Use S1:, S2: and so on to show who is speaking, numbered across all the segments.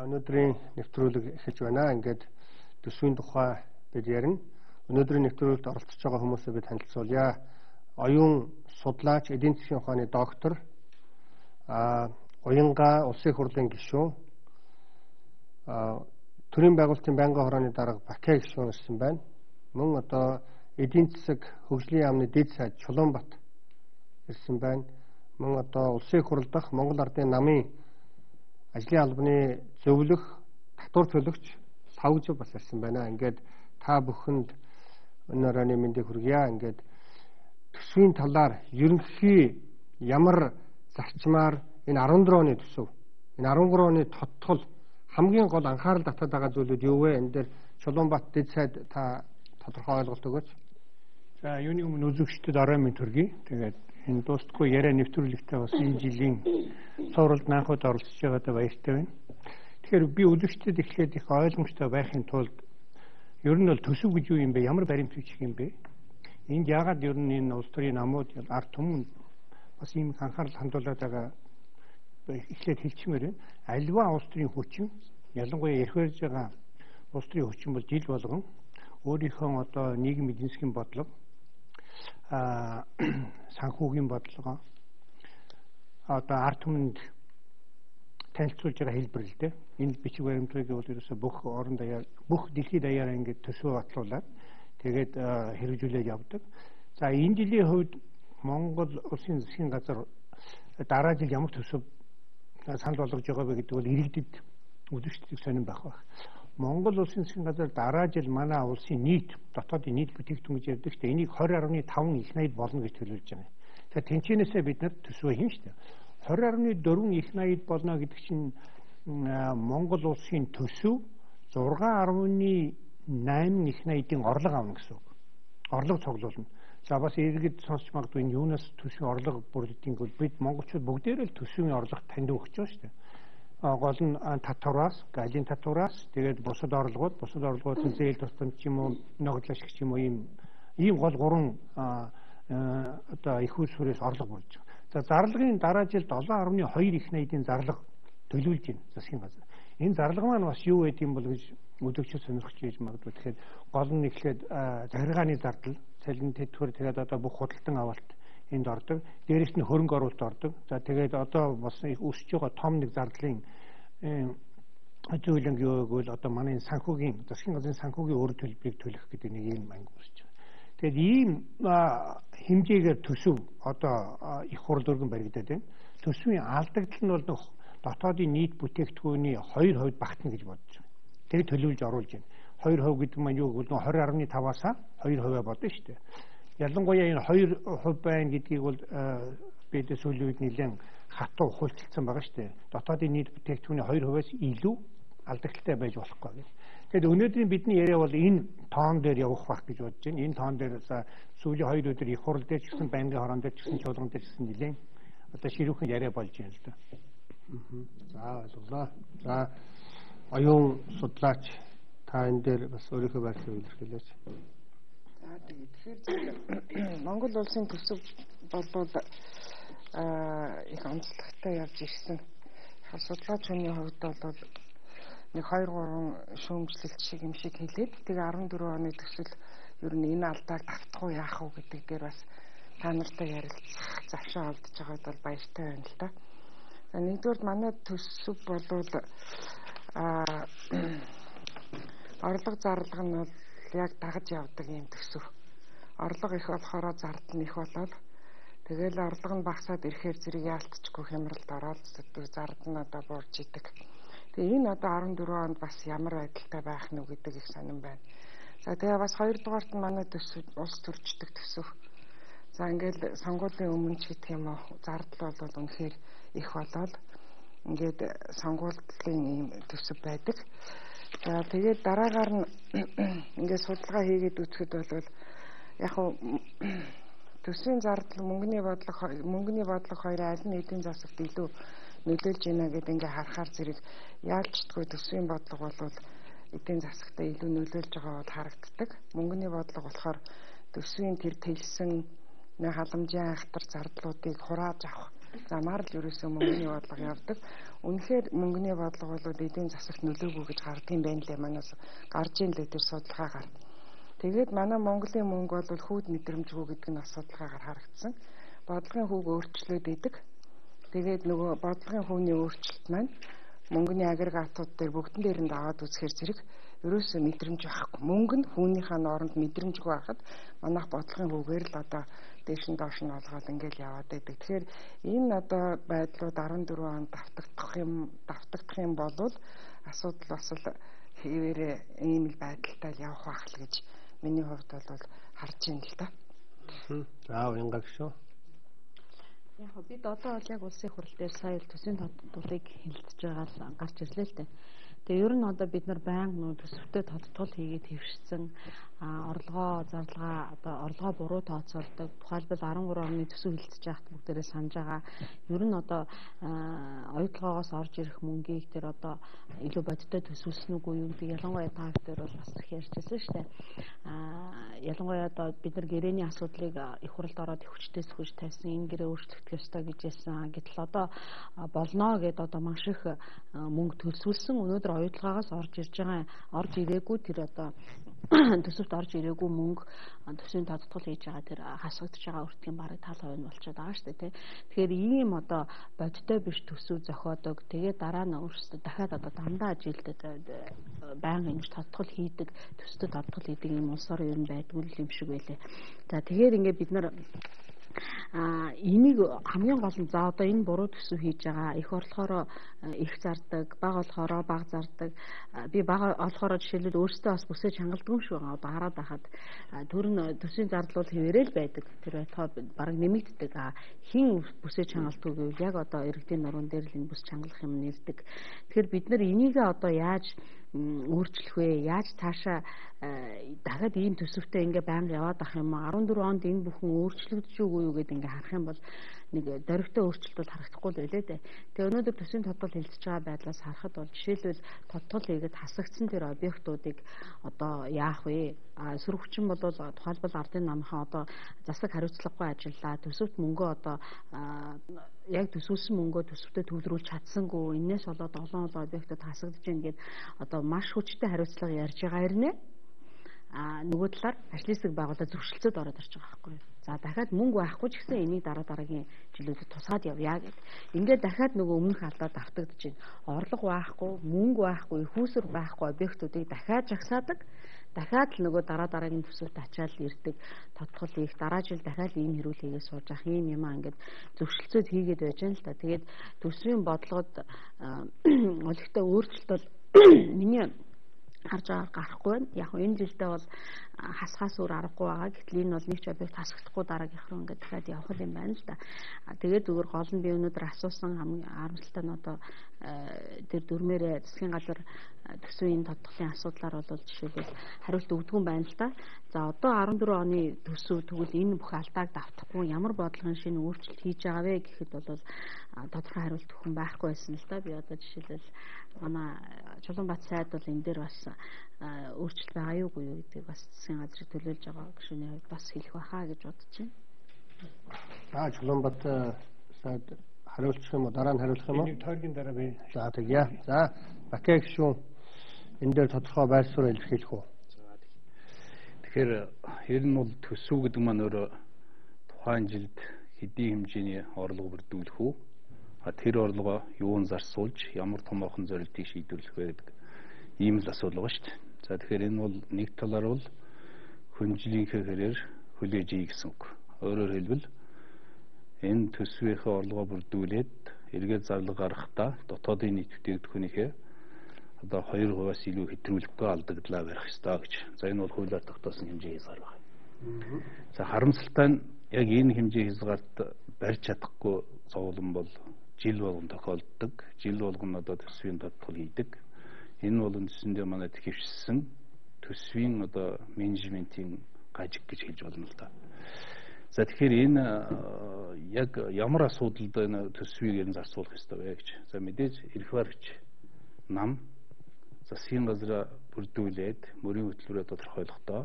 S1: Өнөөдрийн нэвтрүүлэг эхэлж байна. Ингээд төсвийн тухай бид ярина. Өнөөдрийн нэвтрүүлэгт оролцож байгаа хүмүүсээ бид танилцуулъя. Оюун судлаач, эдийн засгийн ухааны доктор, Уянга улсын их хурлын гишүүн, төрийн байгуулалтын байнгын хорооны дарга Бакей гишүүн ирсэн байна. Мөн одоо эдийн засаг хөгжлийн яамны дэд сайд Чулуунбат ирсэн байна. Мөн одоо улсын их хурл дахь Монгол Ардын намын ажлын албаны зөвлөх, татвар төлөгч Савжив бас ирсэн байна. Ингээд та бүхэнд өнөө оройны мэндийг хүргье. Ингээд төсвийн талаар ерөнхий ямар зарчмаар энэ 14 оны төсөв, энэ 13 оны тодтол хамгийн гол анхаарал татаад байгаа зүйлүүд юу вэ? Энэ дээр Чулуунбат дэд сайд та тодорхой ойлголт өгөөч.
S2: За юуны өмнө үзэгчдэд орой минь төргий. Тэгээд энэ дуустгүй яриа нэвтрүүлэгтээ бас энэ жилийн цувралд анхуд оролцож байгаадаа баяртай байна. Тэгэхээр би үзэгчдэд эхлээд их ойлгомжтой байхын тулд ер нь бол төсөв гэж юу юм бэ? Ямар баримт бичиг юм бэ? Энд яагаад ер нь энэ улс төрийн намууд ард түмэн бас ийм анхаарал хандуулаад байгаа эхлээд хэлчмээр байна. Альва улс төрийн хүчин, ялангуяа эрх барьж байгаа улс төрийн хүчин бол жил болгон өөрийнхөө одоо нийгэм эдийн засгийн бодлого, санхүүгийн бодлого одоо ард түмэнд танилцуулж байгаа хэлбэр л дээ. Энэ бичиг баримтыг бол ерөөсө бүх орон даяар, бүх дэлхийд даяараа ингээд төсөө батлуулаад тэгээд хэрэгжүүлээд явдаг. За энэ жилийн хувьд Монгол улсын засгийн газар дараа жил ямар төсөв санал болгож байгаа вэ гэдэг бол иргэдэд үзэгчдийг сонирн байх байх. Монгол улсын засгийн газар дараа жил манай улсын нийт дотоодын нийт бүтээгдэхүүн гэж ярьдаг шүү дээ. Энийг 20.5 их найд болно гэж төлөвлөж байгаа. Тэгэхээр тэнцэнээсээ бид нар төсвөө хийн шүү дээ. 20.4 их найд болно гэдэг чинь Монгол улсын төсөв 6.8 их найдын орлого авна гэсэн үг. Орлого цуглуулна. За бас иргэд сонсч магадгүй энэ юунаас төсвийн орлого бүрддгийг бол бид монголчууд бүгдээрээ л төсвийн орлого танд өгч байгаа шүү дээ. Гол нь татвараас, галын татвараас, тэгээд бусад орлогууд зээл тусламж ч юм уу, ногдол ашиг ч юм уу ийм гол гурван одоо их усүрээс орлого болж байгаа. За зарлагын дараа жил 7.2 их найдын зарлага төлөвлөж байна засгийн газар. Энэ зарлага маань бас юу гэдэг юм бол гэж өдөгчд сонирхож байж магадгүй. Тэгэхээр гол нь эхлээд захиргааны зардал, цалин тэтгэвэр, тэгээд одоо бүх худалдан авалт энд ордог. Дээрээс нь хөрөнгө оруулалт ордог. За тэгээд одоо бас өсөж байгаа том нэг зардлын зүйлэн юу гэвэл одоо манай санхүүгийн засгийн газрын санхүүгийн өр төлбөрийг төлөх гэдэг нэг юм анги үүсэж байгаа. Тэгээд ийм хэмжээгээр төсөв одоо их хурл өргөн баригдаад байна. Төсвийн алдагдал нь бол дотоодын нийт бүтээгдэхүүний 2% багтана гэж бодож байна. Тэр төлөвлөж оруулж байна. 2% гэдэг маань юу гэвэл 20.5-аас 2% бодно шүү дээ. Ялангуяа энэ 2% байна гэдгийг бол бид сүүлийн үед нэлээд хатуу хуульчилсан байгаа шүү дээ. Дотоодын нийт бүтээгдэхүүний 2%-аас илүү алдагдaltaй байж болохгүй гэх. Тэгэхээр өнөөдрийн бидний яриа бол энэ тоон дээр явах байх гэж бодож байна. Энэ тоон дээр сүүлийн 2 өдөр их хурл дээр ч гэсэн байнгын хорон дээр ч гэсэн чуулган дээр ч гэсэн нэлээд одоо ширүүхэн яриа болж байна л да.
S1: За ойлголоо. За оюун судлаач та энэ дээр бас өөрийнхөө байдлыг илэрхийлээч.
S3: Тэгэхээр Монгол улсын төсөв болвол их онцлогтой явж ирсэн. Судлаач хүний хувьд бол нэг 2-3 шүүмжлэлт шиг юм шиг хэлээд тэгээ 14 оны төсөл ер нь энэ алдааг давтах уу яах уу гэдэг дээр бас та нартай ярилцах завшаа олдож байгаад бол баяртай байна л да. За нэгдүгээр манай төсөв болвол орлого зарлага нь бол яг дагаж явдаг юм төсөв. Орлого их болохоор зардал нь их болоод тэгэл орлого нь багасаад ирэхээр зэрэг яалтчгүй хямралд ороод зардал нь одоо буурж идэг. Тэгээ энэ одоо 14 онд бас ямар байдалтай байх нь гэдэг их сонирн байна. За тэгээ бас хоёрдугаарт нь манай төсөв улс төрчдөг төсөв. За ингээл сонгуулийн өмнө ч гэх юм уу зардал бол үнэхээр их болоод ингээд сонгуулийн ийм төсөв байдаг. За тэгээд дараагаар нь ингээд судалгаа хийгээд үзэхэд бол яг хуу төсвийн зардал мөнгөний бодлого хоёр аль нь эдийн засагт илүү нөлөөлж байна гэдэг ингээд харахаар зэрэг яалчдгүй төсвийн бодлого бол эдийн засагт илүү нөлөөлж байгаа бол харагддаг. Мөнгөний бодлого болохоор төсвийн тэр тэлсэн халамжийн айхтар зардлуудыг хурааж авах замаар л ерөөсөө мөнгөний бодлого явдаг. Үнэхээр мөнгөний бодлого бол эдийн засагт нөлөөгүй гэж гардаг юм байна лээ. Манаас гарж ийн лээ тэр судалгаагаар. Тэгээд манай Монголын мөнгө бол хүүд мэдрэмжгүй гэдэг нь бас судалгаагаар харагдсан. Бодлогын хүүг өөрчлөөд идэг. Тэгээд нөгөө бодлогын хүүний өөрчлөлт маань мөнгөний агрегатууд дээр бүгдэн дээр нь даваад үзэхэр зэрэг ерөөсөө мэдрэмж байхгүй. Мөнгө нь хүүнийхээ оронд мэдрэмжгүй байхад манайх бодлогын хүүгээр л одоо дээш нь доош нь олгоод ингээл яваад байдаг. Тэгэхээр энэ одоо байдлууд 14 онд давтагдах юм бол асуудал бас л хэвээрээ ийм л байдалтай л явах байх л гэж миний хувьд бол харж байна л да.
S1: За уянга шүү.
S4: Яг бид одоо бол яг улсын хурал дээр сая төсвийн тодтолыг хэлэлцэж байгаа л гарч ирлээ л дээ. Тэгээ ер нь одоо бид нар байнга төсөвтэй тодтол хийгээд хэвшсэн орлогоо зарлага одоо орлогоо буруу тооцоолдог. Тухайлбал 13 оны төсөв хэлэлцэж байхад бүгдээрээ санаж байгаа. Ер нь одоо оюутлогоогоос орж ирэх мөнгийг тэр одоо илүү бодиттой төсвөлсөн үгүй юу гэдэг ялангуяа та бүхэн бол бас их ярьжсэн шүү дээ. Ялангуяа одоо бид нар гэрээний асуудлыг их хуралд ороод хүчтэй сөхөж тавьсан, энэ гэрээ өөрчлөгдөх ёстой гэж хэлсэн. Гэтэл одоо болно гэдээ одоо маш их мөнгө төлсүүлсэн. Өнөөдөр оюутлагаас орж ирээгүй тэр одоо төсөвт орж ирээгүй мөнгө төсвийн тодтол хийж байгаа тэр хасагдж байгаа өртгийн бараг тал хувь нь болчиход байгаа шүү дээ тий. Тэгэхээр ийм одоо бодиттой биш төсөв зохиодог. Тэгээд дараа нь өөрсдөө дахиад одоо дандаа жилдээ байнга ингэж тодтол хийдэг, төсөвт тодтол хийдэг юм улс орон ер нь байдгүй юм шиг байлээ. За тэгэхээр ингээд бид нар энийг хамгийн гол нь за одоо энэ буруу төсөв хийж байгаа их орлохороо их зардаг, бага олохороо бага зардаг. Би бага олохороо жишээлбэл өөртөө бас бүсээ чангалдаг юм шиг байгаа. Одоо хараад байхад төр нь төсвийн зардал бол хэвээрэл байдаг. Тэр байтугай бараг нэмэгддэг. Хин бүсээ чангалдаг гэвэл яг одоо иргэдийн нуруунд дээр л энэ бүс чангалах юм нэрдэг. Тэгэхээр бид нар энийгээ одоо яаж өөрчлөх вэ? Яаж цаашаа дахиад ийм төсөвтэй ингээ байнга яваад ах юм аа 14 онд энэ бүхэн өөрчлөгдөж үгүй юу гэдээ ингээ харах юм бол нэг дөрвтэй өөрчлөлт бол харагдахгүй л байлээ дээ. Тэгээ өнөөдөр төсвийн тодтол хэлцэж байгаа байдлаас харахад бол жишээлбэл тодтол хийгээд хасагдсан тэр объектуудыг одоо яах вэ? Сөрөг хүчин бол тухайлбал ардын намынхаа одоо засаг хариуцлагагүй ажиллаа. Төсөвт мөнгөө одоо яг төсвөлсөн мөнгөө төсөвтөө төвлөрүүлж чадсангүй. Энээс болоод олон объектууд хасагдж байна гэд одоо маш хүчтэй хариуцлага ярьж байгаа хэрнээ. Нөгөө талаар ажлын хэсэг байгуулалт зөвшөлтсөд ороод ирж байгаа байхгүй юу. За дахиад мөнгө байхгүй ч гэсэн энийг дараагийн жилүүдэд тусгаад явъя гэд. Ингээд дахиад нөгөө өмнөх алдаа давтагдаж байна. Орлого байхгүй, мөнгө байхгүй, хүүсвэр байхгүй объектуудыг дахиад жагсаадаг. Дахиад л нөгөө дараагийн төсөвт ачаал ирдэг, тодтол хийх, дараа жил дахиад ийм хэрүүл хийгээд сууж ах юм ингээд зөвшөлтсөд хийгээд байж байна л та. Тэгээд төсвийн бодлогод олигтой өөрчлөлт бол миний харж байгаа гарахгүй байна. Яг энэ жилдээ бол хасгаас өөр аргагүй байгаа. Гэтэл энэ бол нэг ч объект хасагдахгүй дараагийнх руу ингээд дахиад явах юм байна л да. Тэгээд зүгээр гол нь би өнөөдөр асуусан хамгийн харамсалтай нь одоо тэр дөрмээрээ засгийн газар төсвийн тодтолын асуудлаар бол жишээлбэл хариулт өгдөггүй байна л да. За одоо 14 оны төсөв тэгвэл энэ бүх алдааг давтахгүй ямар бодлогын шинэ өөрчлөлт хийж байгаа вэ гэхэд бол тодорхой хариулт өгөх юм байхгүй байсан л да. Би одоо жишээлбэл манай Чулуунбат сайд бол энэ дээр бас өөрчлөлт байгаа юугүй юу гэдгийг бас засгийн газрыг төлөөлж байгаа гишүүний хувьд бас хэлэх байхаа гэж бодож байна.
S1: Чулуунбат сайд хариулчих юм уу? Дараа нь хариулах юм уу?
S2: Энэ тойргийн дараа би.
S1: За тэгье. За Бакей гишүүн энэ дээр тодорхой байр суурь илэрхийлэх үү?
S5: Тэгэхээр ер нь бол төсөв гэдэг маань өөрөө тухайн жилд хэдийн хэмжээний орлого бүрдүүлэх үү? Тэр орлогоо юун зарцуулж ямар томоохон зорилтыг шийдвэрлэх вэ гэдэг ийм л асуудал байгаа шүү дээ. За тэгэхээр энэ бол нэг талаар бол хүнжлийнхээ хэрээр хүлээж ий гэсэн үг. Өөрөөр хэлбэл энэ төсвийнхээ орлогоо бүрдүүлээд эргээд зарлага гаргахдаа дотоодын нийт бүтээгдэхүүнийхээ одоо 2%-аас илүү хэтрүүлэхгүй алдагдлаа барих ёстой гэж. За энэ бол хуулиар тогтоосон хэмжээ хязгаар байна. За харамсалтай нь яг энэ хэмжээ хязгаарт барьж чадахгүй зовлон бол жил болгон тохиолддог. Жил болгон одоо төсвийн тодтол хийдэг. Энэ бол үндсэндээ манайд хэвшсэн төсвийн одоо менежментийн гажиг гэж хэлж болно л да. За тэгэхээр энэ яг ямар асуудалд энэ төсвийг ер нь зарцуулах ёстой вэ гэж. За мэдээж эрх баригч нам засгийн газраа бүрдүүлээд мөрийн хөтөлбөрөөр тодорхойлохдоо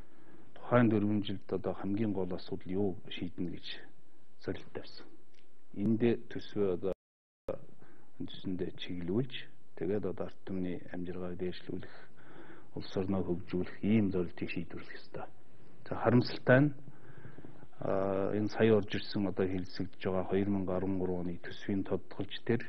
S5: тухайн 4 жилд одоо хамгийн гол асуудал юу шийднэ гэж зорилт тавьсан. эндээ төсвөө одоо үндсэндээ чиглүүлж тэгээд одоо ард түмний амжиргааг дээшлүүлэх, улс орноо хөгжүүлэх ийм зорилтыг шийдвэрлэх ёстой. За харамсалтай нь энэ сая орж ирсэн одоо хэлэлцэгдэж байгаа 2013 оны төсвийн тодтолж дээр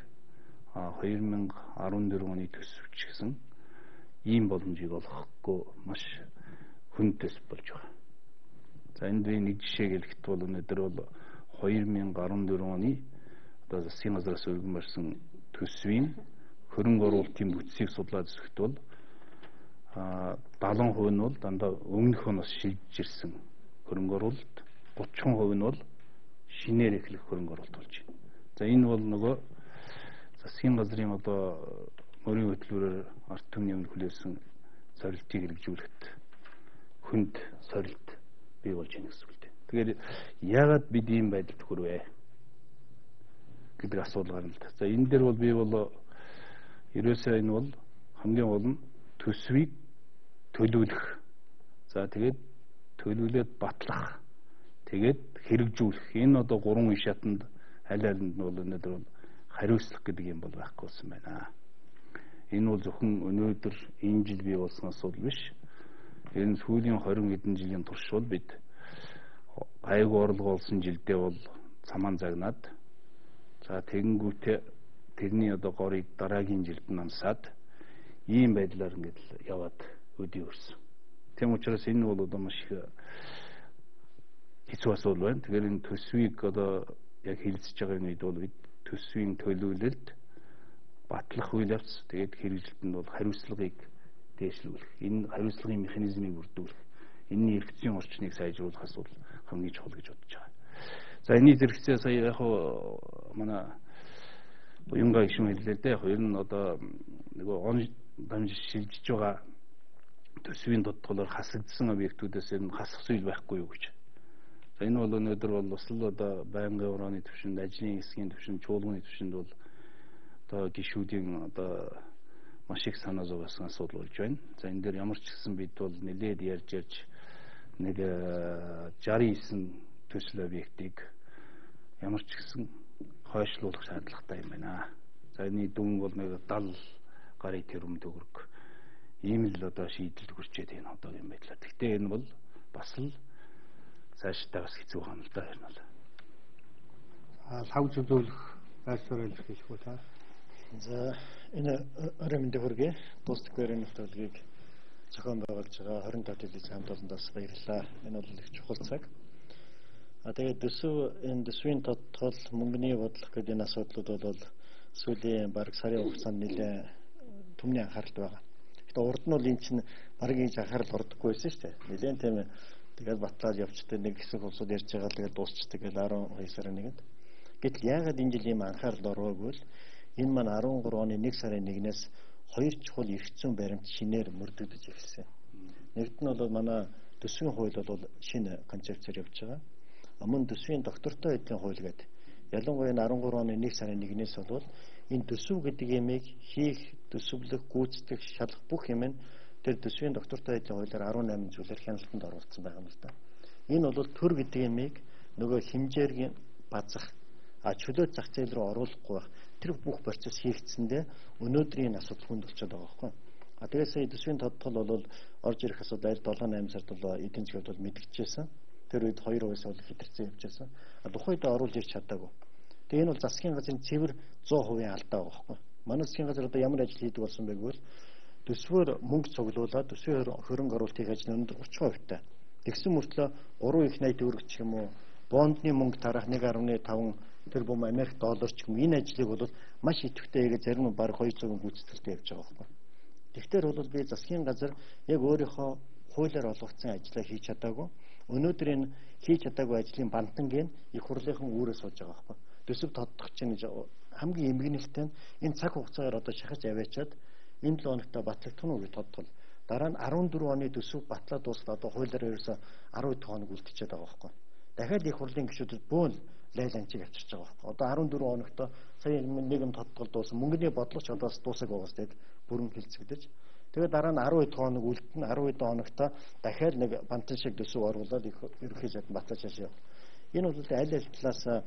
S5: 2014 оны төсөвч гэсэн ийм боломжийг олгохгүй маш хүнд төсөв болж байгаа. За энд би нэг жишээ хэлэхэд бол өнөөдөр бол 2014 оны одоо засгийн газраас өргөн барьсан төсвийн хөрөнгө оруулалтын бүтцийг судлаад үзэхэд бол 70% нь бол дандаа өмнөх оноос шилжиж ирсэн хөрөнгө оруулалт, 30% нь бол шинээр эхлэх хөрөнгө оруулалт болж байна. За энэ бол нөгөө засгийн газрын одоо мөрийн хөтөлбөрөөр ард түмний өмнө хүлээсэн сорилтыг хэрэгжүүлэхэд хүнд сорилт бий болж байна гэсэн үг дээ. Тэгэхээр яагаад бид ийм байдалд хүрвэ гэдэг асуудал гарна л да. За энэ дээр бол би бол ерөөсөө энэ бол хамгийн гол нь төсвийг төлөвлөх. За тэгээд төлөвлөөд батлах. Тэгээд хэрэгжүүлэх. Энэ одоо гурван иш шатанд аль алинд нь бол өнөөдөр бол хариуцлах гэдэг юм бол байхгүй болсон байна. Энэ бол зөвхөн өнөөдөр энэ жил бий болсон асуудал биш. Энэ сүүлийн 20 хэдэн жилийн турш бол бид гайгүй орлого олсон жилдээ бол цамаан загнаад за тэгэнгүүтээ тэрний одоо горыг дараагийн жилд намсаад ийм байдлаар ингээд яваад өдий өрсөн. Тэм учраас энэ бол одоо маш их хэцүү асуудал байна. Тэгэхээр энэ төсвийг одоо яг хэлэлцэж байгаа үед бол бид төсвийн төлөвлөлд батлах үйл явц тэгээд хэрэгжилтэнд бол хариуцлагыг дээшлүүлэх. Энэ хариуцлагын механизмыг бүрдүүлэх. Энэний эрх зүйн орчныг сайжруулах асуудал хамгийн чухал гэж бодож байгаа. За энэний зэрэгцээ сая яг манай буянгаа гишүүн хэллээ дээ. Яг ер нь одоо нөгөө он дамж шилжиж байгаа төсвийн тодтголоор хасагдсан объектүүдээс ер нь хасах зүйл байхгүй юу гэж. За энэ бол өнөөдөр бол бас л одоо байнгын ураны түвшинд, ажлын хэсгийн түвшинд, чуулганы түвшинд бол одоо гишүүдийн одоо маш их санаа зовоосон асуудал болж байна. За энэ дээр ямар ч гэсэн бид бол нэлээд ярьж нэг 69 төсөл объектыг ямар ч гэсэн хойшлуулах шаардлагатай юм байна. За энэ дүн бол нэг 70 гарыг тэрбум төгрөг. Ийм л одоо шийдэлд хүрчээд энэ одоогийн байдлаар. Гэхдээ энэ бол бас л цаашдаа бас хэцүү байна л да энэ бол.
S1: Лав зөвлөх байсаар хэлэх үү та?
S6: За энэ оройн хүргээ Тусдгэрийн нэвтрүүлгийг зохион байгуулж байгаа 27 телевиз хамт олондоос баярлалаа. Энэ бол их чухал цаг. Тэгээд энэ төсвийн тодтол мөнгөний бодлого гэдэг энэ асуудлууд бол сүүлийн бараг сарын хугацаанд нэлээд түмний анхааралд байгаа. Гэхдээ урд нь бол энэ чинь бараг ийм анхаарал ордоггүй байсан шүү дээ. Нэлээд тийм тэгээд батлаад явчтай нэг хэсэг улсууд ярьж байгаа тэгээд дуусчдаг гэж 12 сарын 1-нд. Гэтэл яагаад энэ жил ийм анхаарал ороогүй л энэ маань 13 оны 1 сарын 1-ээс хоёр чухал эрх зүйн баримт шинээр мөрдөгдөж эхэлсэн. Нэгд нь бол манай төсвийн хууль бол шинэ концепцээр явж байгаа. Мөн төсвийн доктортой байдлын хууль гэдэг. Ялангуяа 13 оны 1 сарын 1-ээс бол энэ төсөв гэдэг ямиг хийх, төсөвлөх, гүйцэтгэх, шалгах бүх юм нь тэр төсвийн доктортой байдлын хуулиар 18 зүйлээр хяналтанд оруулсан байгаа юм л да. Энэ бол төр гэдэг ямиг нөгөө хэмжээр базах, чөлөө зах зээл рүү оруулахгүй байх. Тэр бүх процесс хийгдсэндээ өнөөдрийн асуудал хүнд болчиход байгаа байхгүй. Тэгээс төсвийн тодтол бол орж ирэх асуудал 7-8 сард бол эдийн засгт бол мэдгэжсэн. Тэр үед 2 хувиас бол хэтэрсэн явжсэн. Тухайд оруулж ирч чадаагүй. Тэгээ энэ бол засгийн газрын цэвэр 100% алдаа байгаа байхгүй. Манай засгийн газар одоо ямар ажил хийдэг болсон бэ гэвэл төсвөөр мөнгө цуглуулад төсвийн хөрөнгө оруулалтын ажил өндөр 30% таа. Тэгсэн мөртлөө 3 их 80 төгрөг ч юм уу бондны мөнгө тарах 1.5 тэрбум Америк доллар ч юм энэ ажлыг бол маш идэвхтэй яг зарим нь баг 200 гүйцэтгэлтэй явж байгаа байхгүй. Тэгэхээр бол би засгийн газар яг өөрийнхөө хуулиар олгогдсон ажлаа хийж чадаагүй. Өнөөдөр энэ хийж чадаагүй ажлын бантангийн их хурлынхан үүрээс болж байгаа байхгүй. Төсөв тодтох чинь хамгийн эмгэнэлтэй нь энэ цаг хугацаагаар одоо шахаж аваачаад энэ 7 хоногт батлагдах нь үгүй тодтол. Дараа нь 14 оны төсөв батлаад дуусаад одоо хуулиар ерөөсө 12 хоног үлдчихэж байгаа байхгүй. Дахиад их хурлын гишүүдэд бөөн лайланчиг авчирч байгаа байхгүй. Одоо 14 хоногт сая нэгэн тодтол дууссан. Мөнгөний бодлого ч одоо дуусах байгаас тэгээд бүрэн хилцэгдэж. Тэгээд дараа нь 12 хоног үлдэн 12 хоногт дахиад нэг бантан шиг төсөв оруулаад ерөнхий сайд батлаж яшаа. Энэ бол аль аль талаас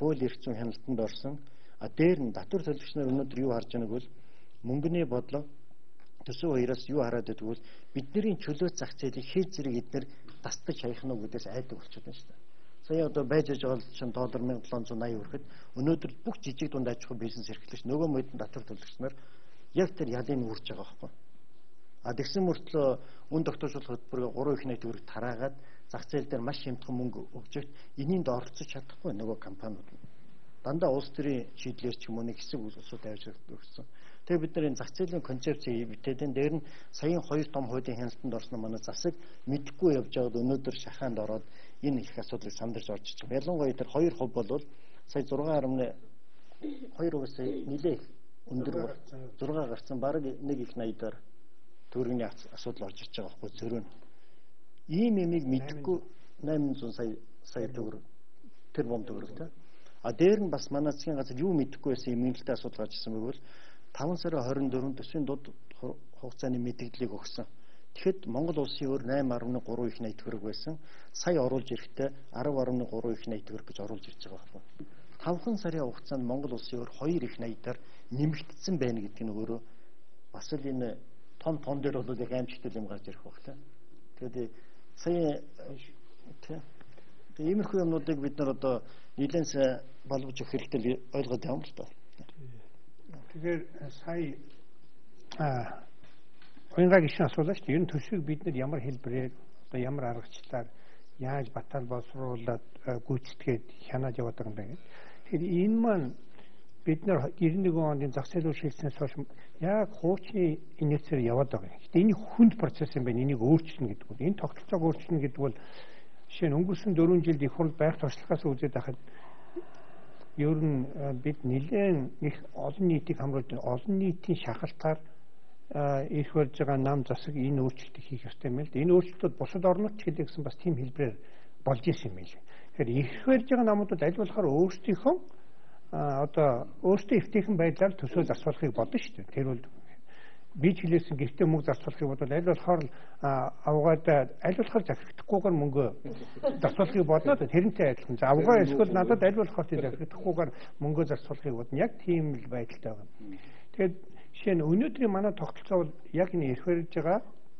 S6: хууль эрх зүйн хяналтанд орсон. Дээр нь татвар төлөгч нар өнөөдөр юу харж байгааг бол мөнгөний бодлого төсөв хоёроос юу хараад байдаг бол бидний чөлөөт зах зээлийг хэр зэрэг эдгээр дастаж хаях нь гэдээс айдаг болчиход байна шүү дээ. Сая одоо байж байгаа чинь доллар 1780 хүрэхэд өнөөдөр бүх жижиг дунд аж ахуй бизнес эрхлэгч нөгөө модон татвар төлөгч нар яг тэр ялыг үрж байгаа байхгүй. Тэгсэн мөртлөө үн тогтоожуулах хөтөлбөрөөр 3 их найт төгрөг тараагаад зах зээл дээр маш хямдхан мөнгө өгч энийнд оролцож чадахгүй нөгөө компаниуд. Дандаа улс төрийн шийдлэр ч юм уу нэг хэсэг улсууд авч өгсөн. Тэгээ бид нар энэ зах зээлийн концепцийг бүтээдэн дээр нь саяын 2 том хуулийн хяналтанд орсон манай засаг мэдэхгүй явж байгаад өнөөдөр шахаанд ороод энэ их асуудлыг сандарч орж иж байгаа. Ялангуяа тэр 2% бол сая 6.2%-аас нэлээ өндөр 6 гарсан бараг нэг их 80-аар төгрөгийн асуудал орж ирж байгаа байхгүй зөрөө. Ийм юмыг мэдэхгүй 800 сая төгрөг тэр бом төгрөг та. Дээр нь бас манай засгийн газар юу мэдэхгүй байсан юм нэмэлтийн асуудал гарч ирсэн байвал 5 сарын 24-нд төсвийн дунд хугацааны мэдээллийг өгсөн. Тэгэхэд Монгол улсын өөр 8.3 их найт төгрөг байсан. Сая оруулж ирэхдээ 10.3 их найт төгрөг гэж оруулж ирж байгаа байхгүй. 5 сарын хугацаанд Монгол улсын өөр 2 их найдаар нэмэгдсэн байна гэдэг нь өөрөө бас л энэ том дээр бол яг аимшигтай юм гарч ирэх байх та. Тэгээд сая иймэрхүү юмнуудыг бид нар одоо нэлээд сайн боловч өгөх хэрэгтэй ойлгоод явна л та.
S2: Тэгэхээр сая Уянгаа гişэн асуулаа шүү дээ. Ер нь төсвийг бид нар ямар хэлбэрээр одоо ямар аргачлалаар яаж батал боловсруулад гүйцэтгээд хянаад яваад байгаа юм бэ гэдэг. Тэгэхээр энэ маань бид нар 91 онд зах зээл үйлчлэгчнээс хойш яг хуучны инээсээр яваад байгаа. Гэхдээ энэ хүнд процесс юм байна. Энийг өөрчилнө гэдэг бол энэ тогтолцоог өөрчилнө гэдэг бол жишээ нь өнгөрсөн 4 жилд их хурл байх туршлагаас үзээд байхад ер нь бид нэлээд их олон нийтийг хамруулж олон нийтийн шахалтаар их барьж байгаа нам засаг энэ өөрчлөлтийг хийх ёстой юм л да. Энэ өөрчлөлтүүд бусад орнууд ч гэдэг гэсэн бас тийм хэлбэрээр болж исэн юм билээ. Тэгэхээр их барьж байгаа намуудад аль болохоор өөрсдийнхөө одоо өөртөө эвтэйхэн байдлаар төсөөл зарцуулахыг бодно шүү дээ. Тэр бол би ч хэлсэн гэртээ мөнгө зарцуулахыг бодвол аль болохоор авгаад аль болохоор захирагдахгүйгээр мөнгө зарцуулахыг бодно. Тэрнтэй адилхан. Авгаа эсвэл надад аль болохоор тийм захирагдахгүйгээр мөнгө зарцуулахыг бодно. Яг тийм л байдалтай байна. Тэгээд жишээ нь өнөөдрийн манай тогтолцоо бол яг энэ эрх барьж байгаа.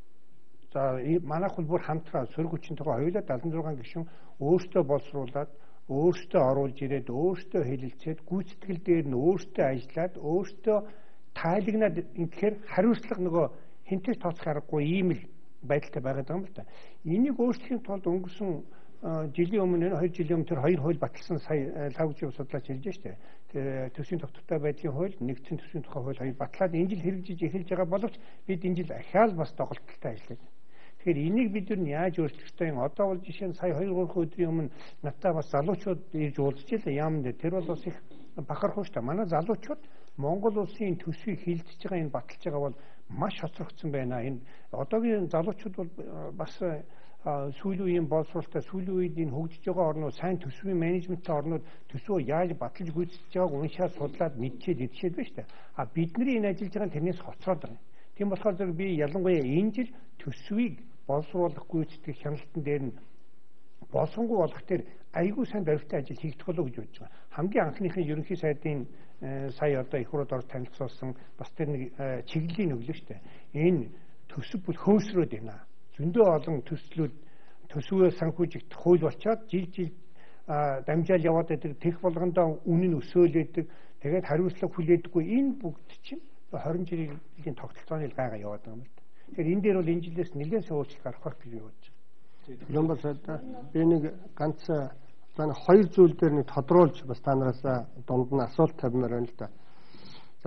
S2: За манайх бол бүр хамтраа сөрөг хүчнтэйгээ хоёулаа 76 гишүүн өөртөө боловсруулад өөртөө оруулж ирээд өөртөө хэлэлцээд гүйцэтгэл дээр нь өөртөө ажиллаад өөртөө тайлагнаад ингэхээр хариуцлага нөгөө хинтэж тооцох аргагүй ийм л байдалтай байгаад байгаа юм л да. Энийг өөрчлөхийн тулд өнгөрсөн жилийн өмнө 2 жилийн өмнө тэр 2 хууль баталсан сая лавжийн судлаач хэлж штэ. Тэр төсвийн тогтвортой байдлын хууль, нэгдсэн төсвийн тухай хууль хоёр батлаад энэ жил хэрэгжиж эхэлж байгаа боловч бид энэ жил ахаал бас тоглолттой ажиллаж байна. Тэгэхээр энийг бид нар яаж өөрчлөх ёстой юм? Одоо бол жишээ нь сая 2-3 өдрийн өмнө надтай бас залуучууд ирж уулзж илээ яамд. Тэр бол бас их бахархуу шүү дээ. Манай залуучууд Монгол улсын төсвийг хилдэж байгаа энэ баталж байгаа бол маш хоцрогдсон байна. Энэ одоогийн залуучууд бол бас сүүлийн үеийн боловсруулалтаа сүүлийн үед энэ хөгжиж байгаа орнууд сайн төсвийн менежменттэй орнууд төсвөө яаж баталж гүйцэтгэж байгааг уншаад судлаад мэдчихэд идшээд байна шүү дээ. Бидний энэ ажиллаж байгаа нь тэрнээс хоцроод байна. Тийм болохоор зэрэг би ялангуяа энэ жил төсвийг боловсруулах гүйцэтгэх хяналтан дээр нь болсонгүй болох тэр айгүй сайн дөрвтэй ажил хийгдэх болов гэж бодож байгаа. Хамгийн анхныхын ерөнхий сайдын сая одоо их хурд орж танилцуулсан бас тэр нэг чиглэлийн өглөө шүү дээ. Энэ төсөв бүл хөөсрөөд байна. Зөндөө олон төслүүд төсвөө санхүүжигдэх хууль болчоод жил дамжаал яваад байдаг тех болгондоо үнэн нь өсөөлөдөг. Тэгээд хариуцлага хүлээдэггүй энэ бүгд чинь 20 жилийн тогтолцооны гайгаа яваад байгаа юм л да. Тэгэхээр энэ дээр бол энэ жилээс нэлээд сайн өөрчлөлт гарах байх гэж бодож байна.
S1: Юм бол би нэг ганц манай хоёр зүйл дээр нэг тодруулж бас та нараас дунд нь асуулт тавьмаар байна л да. За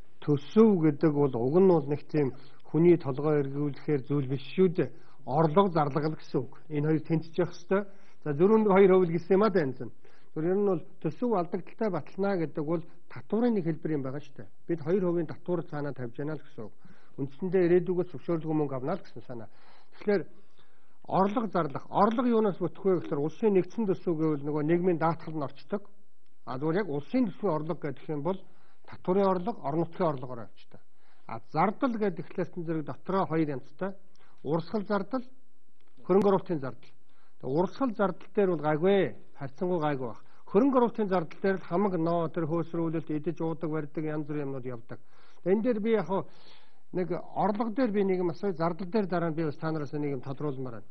S1: төсөв гэдэг бол уг нь бол нэг тийм хүний толгой эргүүлэхээр зүйл биш шүү дээ. Орлого зарлага гэсэн үг. Энэ хоёр тэнцэж явах хэвээр. За 4-2% гэсэн юм а тэнцэн. Тэр ер нь бол төсөв алдагдaltaй батлана гэдэг бол татварын нэг хэлбэр юм байгаа шүү дээ. Бид 2% татвар цаанаа тавьж яана л гэсэн үг. Үндсэндээ ирээдүгөөс зөвшөөрлгүй мөнгө авна л гэсэн санаа. Тэгэхээр орлого зарлах. Орлого юунаас бүтэх вэ гэхээр улсын нэгдсэн төсөв гэвэл нөгөө нийгмийн даатгал нь орчдог. Зүгээр яг улсын төсвийн орлого гэдэг юм бол татварын орлого, орон нутгийн орлогоор авчдаг. Зардал гэдэг ихлээсэн зэрэг дотроо хоёр янзтай. Урсгал зардал, хөрөнгө оруулалтын зардал. Урсгал зардал дээр бол гайгүй, харьцангуй гайгүй баг. хөрөнгө оруулалтын зардал дээр хамаг ноо тэр хөөсрүүлэлт идэж уудаг барьдаг янз бүрийн юмнууд явдаг. Энэ дээр би яг нэг орлого дээр би нэг юм асууя, зардал дээр дараа нь би бас та нараас нэг юм тодруулмаар байна.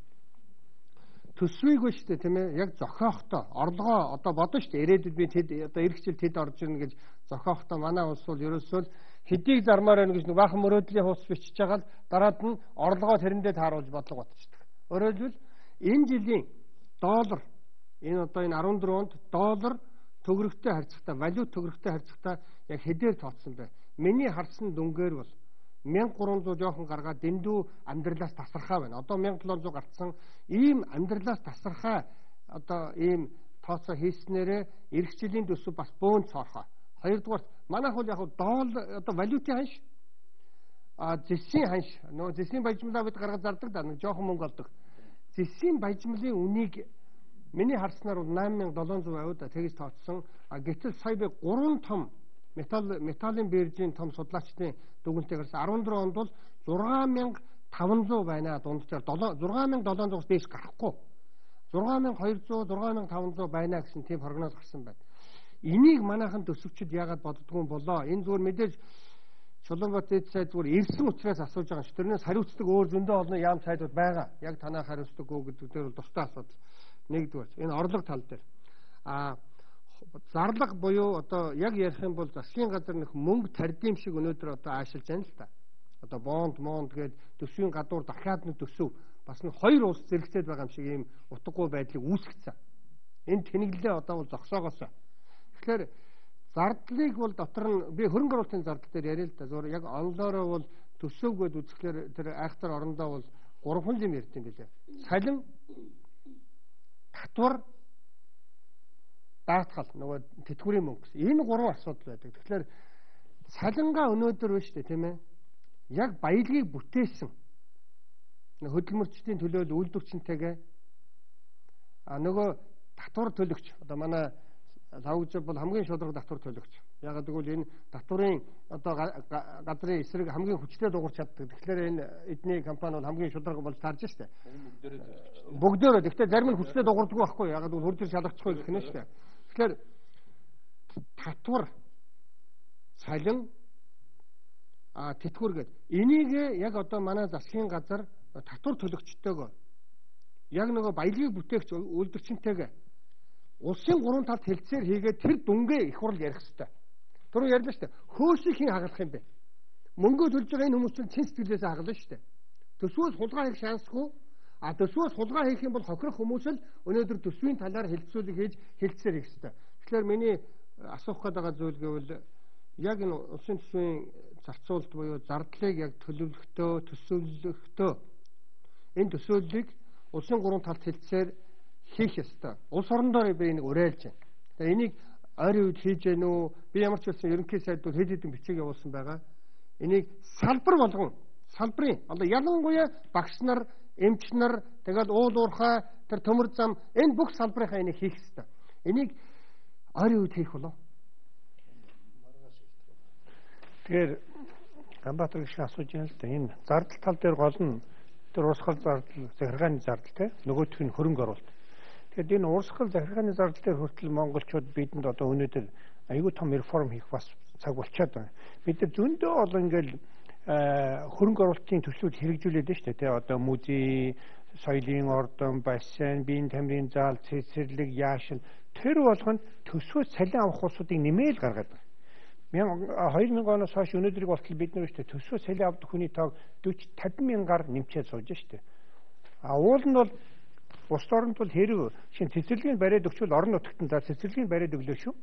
S1: Төсвийг ба шүү дээ тийм ээ, яг зохиохдоо орлогоо одоо бодно шүү дээ, ирээдүйд би тэд одоо эх жил тэд орж ирнэ гэж зохиохдоо манай улс бол ерөөсөө хэдийг зармаар байна гэж нэг баахан мөрөөдлийн хуудас бичиж байгаа л дараад нь орлогоо тэрэндээ тааруулж бодлого батчихдаг. Өөрөөр хэлбэл энэ жилийн доллар энэ одоо энэ 14 онд доллар төгрөгтэй харьцахтаа, валют төгрөгтэй харьцахтаа яг хэдээр тооцсон бэ? Миний харсан дүнгээр бол 1300 жоохон гаргаад дэндүү амьдралаас тасархаа байна. Одоо 1700 гарцсан ийм амьдралаас тасархаа одоо ийм тооцоо хийснээрээ эх жилийн төсөв бас бөөн цоорхоо. Хоёрдугаар манайх бол яг доллар одоо валютын ханш зэсийн ханш нөгөө зэсийн баяжмлаа бид гаргаж зардаг да нэг жоохон мөнгө олдог. Зэсийн баяжмлын үнийг миний харснаар бол 8700 авиуда тэгж тооцсон. Гэтэл сая би 3 том металлын биржийн том судлаачдын дүгнэлтээр гарсан 14 онд бол 6500 байна дунджаар 6700-аас дээш гарахгүй 6200 6500 байна гэсэн тийм прогноз гарсан байна. Энийг манайхан төсөвчд яагаад боддгоо болоо? Энэ зүгээр мэдээж Чулуунбат эд сайд зүгээр ирсэн учраас асууж байгаа ш. Тэрнээс хариуцдаг өөр зөндөө олон яам сайдууд байгаа. Яг танаа хариуцдаг уу гэдэг дээр бол тустай асуудал. Нэгдүгээр энэ орлого тал дээр зарлага буюу одоо яг ярих юм бол засгийн газар нөх мөнгө тарьдим шиг өнөөдөр одоо аашилж байна л та. Одоо бонд гээд төсвийн гадуур дахиад нэг төсөв бас нэг хоёр улс зэрэгцээд байгаа юм шиг ийм утгагүй байдлыг үүсгэсэн. Энэ тэнэглэлээ одоо бол зогсоогоосоо. Тэгэхээр зардлыг бол дотор нь би хөрөнгө оруулалтын зардал дээр яриа л да. Зөвхөн яг онлоороо бол төсөвгөөд үзэхлээр тэр айхтар орондоо бол 3 юм ярьд юм билээ. Салин, татвар, даатгал нөгөө тэтгэврийн мөнгө гэсэн. Энэ 3 асуудал байдаг. Тэгэхээр салингаа өнөөдөр байна шүү дээ, тийм ээ. Яг баялагийг бүтээсэн хөдөлмөрчдийн төлөөлөл үйлдвэрчинтэйгээ нөгөө татвар төлөгч одоо манай лавж бол хамгийн шударга татвар төлөгч. Яг гэвэл энэ татварын одоо газрын эсрэг хамгийн хүчтэй дуурч чаддаг. Тэгэхээр энэ эдний компани бол хамгийн шударга болж таарж штэ. Бүгдээрээ. Гэхдээ зарим нь хүчтэй дуурдаггүй байхгүй. Яг гэвэл хөрдөр шалгачихгүй гэх нь штэ. Тэгэхээр татвар салин тэтгэвэр гэдэг. Энийг яг одоо манай засгийн газар татвар төлөгчтэйгөө яг нөгөө баялагийг бүтээгч үйлдвэрчинтэйгээ улсын 3 талд хэлцээр хийгээд тэр дүнгээ их хурл ярих хэрэгтэй. Түрүү ярьлаа шүү дээ. Хөөсийг хэн хагалах юм бэ? Мөнгөө төлж байгаа энэ хүмүүс чинь чин сэтгэлээсээ хагална шүү дээ. Төсвөөс хулгай хийх шансгүй. Төсвөөс хулгай хийх юм бол хохирох хүмүүс л өнөөдөр төсвийн талаар хэлцүүлэг хийж хэлцээр хийх хэрэгтэй. Тэгэхээр миний асуух гээд байгаа зүйл гэвэл яг энэ улсын төсвийн зарцуулалт буюу зардлыг яг төлөвлөхдөө төсөөлөхдөө энэ төсөөллийг улсын 3 талд хэлцээр хийх ёстой. Улс орондоо би энийг уриалж байна. Тэгэхээр энийг ойрын үед хийж гэнэ үү? Би ямар ч байсан ерөнхий сайдууд хэд хэдэн бичиг явуулсан байгаа. Энийг салбар болгон салбарын одоо ялангуяа багш нар, эмч нар, тэгэл уул уурхай, тэр төмөр зам энэ бүх салбарынхаа энийг хийх ёстой. Энийг ойрын үед хийх болов.
S2: Тэгэхээр Ганбаатар гişг асууж байна л да. Энэ зардал тал дээр гол нь тэр урсгал зардал, захиргааны зардал те нөгөөх нь хөрөнгө оруулалт. Тэгэхээр энэ урсгал захиргааны зардал дээр хүртэл монголчууд бидэнд одоо өнөөдөр аюул том реформ хийх бас цаг болчиход байна. Бид нар зөндөө олон ингээл хөрөнгө оруулалтын төслүүд хэрэгжүүлээд байна шүү дээ. Тэ одоо музей, соёлын ордон, бассейн, биеийн тамирын зал, цэцэрлэг, яашин тэр болгонд төсвөө цалин авах улсуудыг нэмээл гаргаад байна. 2000 оноос хойш өнөөдрийг болтол бид нар шүү дээ төсвөө цалин авдаг хүний тоог 40-50 мянгаар нэмчээд сууж шүү дээ. Уул нь бол бус орнд бол хэрэг шин цэцэрлэгийн бариад өгчвөл орон нутагт нь за цэцэрлэгийн бариад өглөө шүү.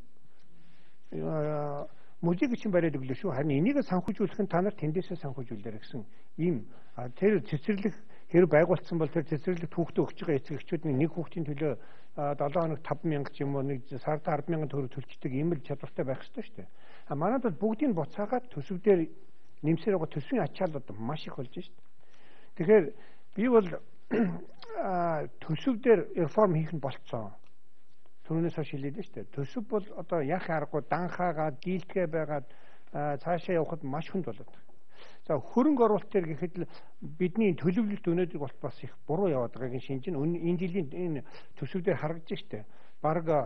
S2: Музейг чинь бариад өглөө шүү. Харин энийг санхүүжүүлэх нь та нар тэндээсээ санхүүжүүлээрэй гэсэн ийм тэр цэцэрлэг хэрэг байгуулсан бол тэр цэцэрлэгт хүүхдээ өгч байгаа эцэгчүүд нэг хүүхдийн төлөө 7 хоног 5000 ч юм уу нэг сард 100000 төгрөг төлчихдөг ийм л чадвартай байх хэрэгтэй шүү дээ. Манайд бол бүгдийг буцаагаад төсөв дээр нэмсээр байгаа төсвийн ачааллууд маш их болж шүү дээ. Тэгэхээр би бол төсөв дээр реформ хийх нь болцсон. Түрүүнээс хойш хэлээд шүү дээ. Төсөв бол одоо яах аргагүй данхаагаад дийлдэгэ байгаад цаашаа явахад маш хүнд болоод. За хөрөнгө оруулалт төр гэхэд л бидний төлөвлөлт өнөөдөр болт бас их буруу яваад байгааг шинжин энэ жилийн энэ төсөв дээр харагдаж шүү дээ. Бараг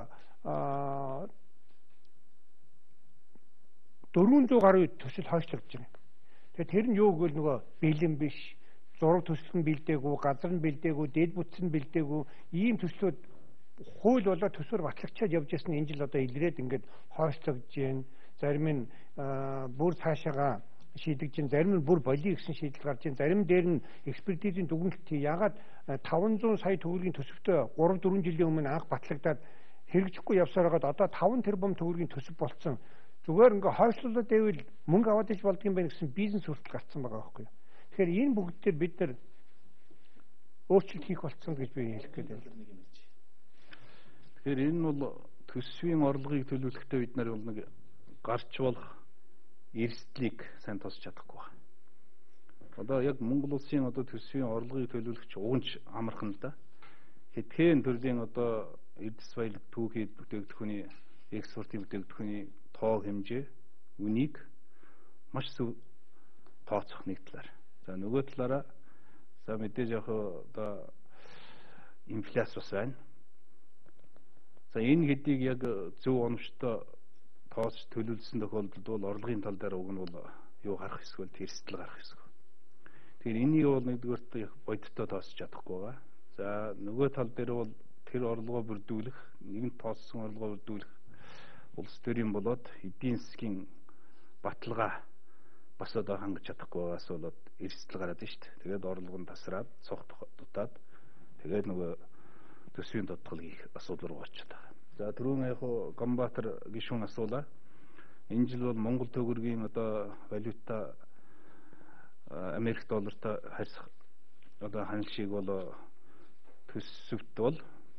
S2: 400 гаруй төсөл хойшлогдож байна. Тэгэхээр тэр нь юу гэвэл нөгөө бэлэн биш, зураг төсөл нь бэлдээгүй, газар нь бэлдээгүй, дэд бүтц нь бэлдээгүй ийм төслүүд хууль болоод төсвөр батлагчаад явж ирсэн энэ жил одоо илрээд ингээд хойшлогдож байна. Зарим нь бүр цаашаага шийдэгж байна. Зарим нь бүр болиё гэсэн шийдэл гарч байна. Зарим дээр нь экспертизийн дүгнэлт ягаад 500 сая төгрөгийн төсөвтэй 3-4 жилийн өмнө анх батлагдаад хэрэгжихгүй явсаар байгаад одоо 5 тэрбум төгрөгийн төсөв болцсон. Зүгээр ингээ хойшлуулаад байвал мөнгө аваад иж болдгийм байх гэсэн бизнес хүртэл гарцсан байгаа байхгүй юу. Тэгэхээр энэ бүгд дээр бид нар өөрчлөлт хийх болцсон гэж би хэлэх гээд байна.
S5: Тэгэхээр энэ бол төсвийн орлогыг төлөвлөхдөө бид нар бол нэг гарч болох эрсдлийг сайн тосч чадахгүй байна. Одоо яг Монгол улсын одоо төсвийн орлогыг төлөвлөгч уганч амархан л да. Хэдхэн төрлийн одоо эрдэс баялаг түүхий бүтээгдэхүүний экспортын бүтээгдэхүүний тоо хэмжээ үнийг маш зөв тооцох нэг талаар. За нөгөө талаараа за мэдээж яг одоо инфляц бас байна. За энэ хэдийг яг зөв оновчтой тооцож төлөвлөсөн тохиолдолд бол орлогын тал дээр уг нь бол юу гарах эсвэл эрсдэл гарах эсвэл. Тэгэхээр энийг бол нэгдүгээрт бодиттой тооцож чадахгүй байгаа. За нөгөө тал дээр бол тэр орлогоо бүрдүүлэх, нэгэн тооцсон орлогоо бүрдүүлэх улс төрийн болоод эдийн засгийн баталгаа бас одоо хангаж чадахгүй байгаас болоод эрсдэл гараад байна шүү дээ. Тэгээд орлого нь тасраад, цогт дутаад тэгээд нөгөө төсвийн тодтгол хийх асуудал руу очиж байгаа. За түрүүн яг Гамбатар гишүүн асуулаа. Энэ жил бол Монгол төгрөгийн одоо валюта Америк доллартай харьцах одоо ханилшийг бол төсөвт бол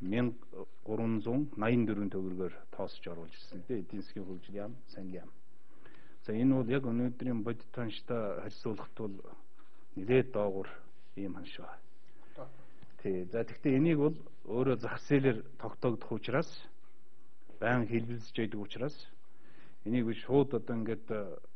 S5: 1384 төгрөгөөр тоосч оруулж ирсэн дээ. Эдийн засгийн хөгжил яам, сангийн яам. За энэ бол яг өнөөдрийн бодит ханштай харьцуулахад бол нэлээд доогуур ийм ханш байна. Тий. За тэгвэл энийг бол өөрөө зах зээлээр тогтоогдох учраас байн хэлбэлзэж байдаг учраас энийг шууд одоо ингээд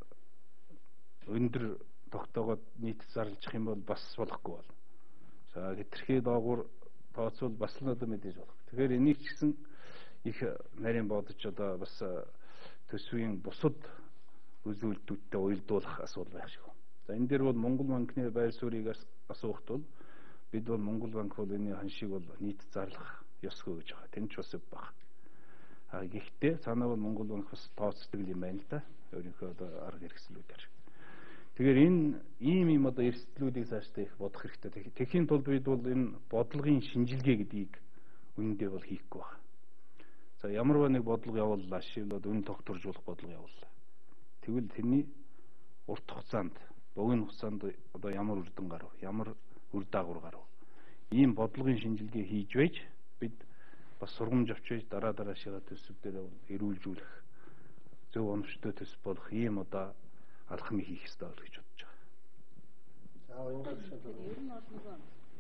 S5: өндөр тогтоогоод нийт зарлчих юм бол бас болохгүй бол. За хэтэрхий доогуур тооцвол бас л одоо мэдээж болох. Тэгэхээр энийг ч гэсэн их нарийн бодож одоо бас төсвийн бусад үзүүлэлтүүдтэй уялдуулах асуудал байх шиг. За энэ дээр бол Монгол банкны байр суурийг асуухт бол бид бол Монгол банк бол энэ ханшийг бол нийт зарлах ёсгүй гэж байгаа. Тэн ч бас баг. Гэхдээ цаанаа бол Монгол банк бас тооцдог юм байна л да. Өөрийнхөө одоо арга хэрэгслүүдээр. Тэгэхээр энэ ийм одоо эрсдлүүдийг цаашдаа их бодох хэрэгтэй. Тэхийн тулд бид бол энэ бодлогын шинжилгээ гэдгийг үнэндээ бол хийхгүй байна. За ямар нэг бодлого явууллаа, шивлээд үнэ тогтворжуулах бодлого явууллаа. Тэгвэл тэрний урт хугацаанд, богино хугацаанд одоо ямар үр дүн гарав, ямар үр дагавар гарав. Ийм бодлогын шинжилгээ хийж байж бид бас сургамж авч байж дараашаа төсөвдөр эрүүлжүүлэх зөв оновчтой төсөв болох ийм одоо алхам хийх ёстой гэж бодож байгаа.
S1: За энэ
S4: ер нь бол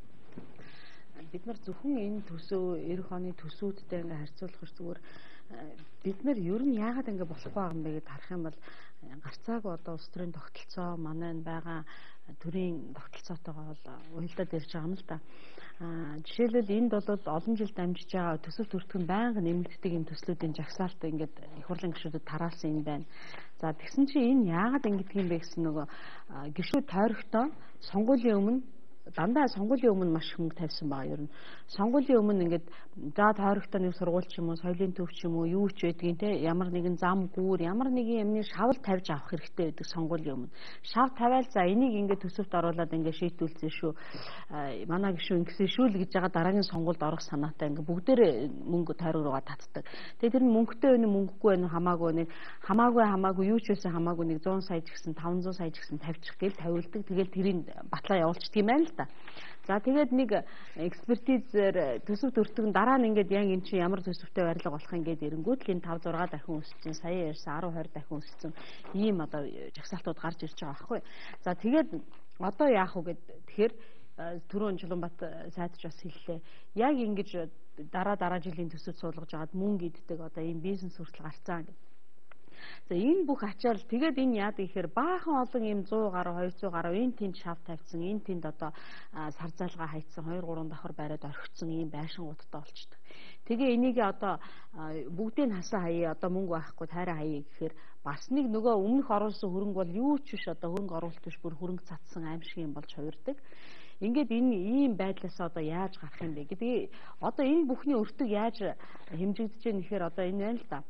S4: бид нар зөвхөн энэ төсөв 90 оны төсвүүдтэй ингээ харьцуулах зүгээр бид нар ер нь яагаад ингээ болохгүй байгаа юм бэ гэдээ харах юм бол гарцаагүй одоо улс төрийн тогтолцоо манай байгаа төрийн тогтолцоотойгоо бол уялдаад ирж байгаа юм л да. Жишээлбэл энд бол олон жил дамжиж байгаа төсөв төртгөн байнга нэмэгддэг юм төслүүдийн жагсаалт ингээд их хурлын гишүүдэд тараасан юм байна. За тэгсэн чинь энэ яагаад ингэдэг юм бэ гэсэн нөгөө гишүүд тойрогтой сонгуулийн өмнө дандаа сонгуулийн өмнө маш их мөнгө тавьсан байгаа ер нь. Сонгуулийн өмнө ингээд за тойрогтой нэг сургууль ч юм уу, соёлын төв ч юм уу, юу ч байдгийн те ямар нэгэн зам гүүр, ямар нэгэн юмны шавл тавьж авах хэрэгтэй байдаг сонгуулийн өмнө. Шав тавиал за энийг ингээд төсөвт оруулаад ингээд шийдүүлсэн шүү. Манай гишүүн ингэсэн шүү л гэж байгаа дараагийн сонгуульд орох санаатай ингээд бүгдээр мөнгө тойрог руугаа татдаг. Тэгээ тэр нь мөнгөтэй вэ мөнгөгүй вэ хамаагүй нэг хамаагүй юу ч байсан хамаагүй нэг 100 сая ч гэсэн 500 сая ч гэсэн тавьчих гээл тавиулдаг. Тэгэл тэрийг батлаа явуулчихдаг юм байна л. За тэгээд нэг экспертизээр төсөв төртгөн дараа нь ингээд яг эн чинь ямар төсөвтэй барилга болох юм гээд эрэнгүүд л энэ 5 6 дахин өссөн, сая ярьсан 10 20 дахин өссөн ийм одоо жагсаалтууд гарч ирж байгаа байхгүй. За тэгээд одоо яах вэ гэд тэгэхээр түрүүн Чулуунбат сайдч бас хэллээ. Яг ингэж дараа жилийн төсөвт суулгаж агаад мөнгө иддэг одоо ийм бизнес хүртэл гарцаа гэдэг. За энэ бүх ачаал тэгээд энэ яадаг гэхээр баахан олон юм 100 гаруй 200 гаруй энэ тэнд шав тавьсан энэ тэнд одоо сар залгаа хайцсан 2 3 давхар бариад орхицсан ийм байшингуудтай болчдөг. Тэгээ энийг одоо бүгдийг хасаа хаяа одоо мөнгө байхгүй тайраа хаяа гэхээр бас нэг нөгөө өмнөх оруулсан хөрөнгө бол юу ч биш одоо хөрөнгө оруулалт биш бүр хөрөнгө цацсан аим шиг юм болж хувирдаг. Ингээд энэ ийм байдлаас одоо яаж гарах юм бэ гэдэг одоо энэ бүхний өртөг яаж хэмжигдэж байгаа нэхэр одоо энэ байна л да.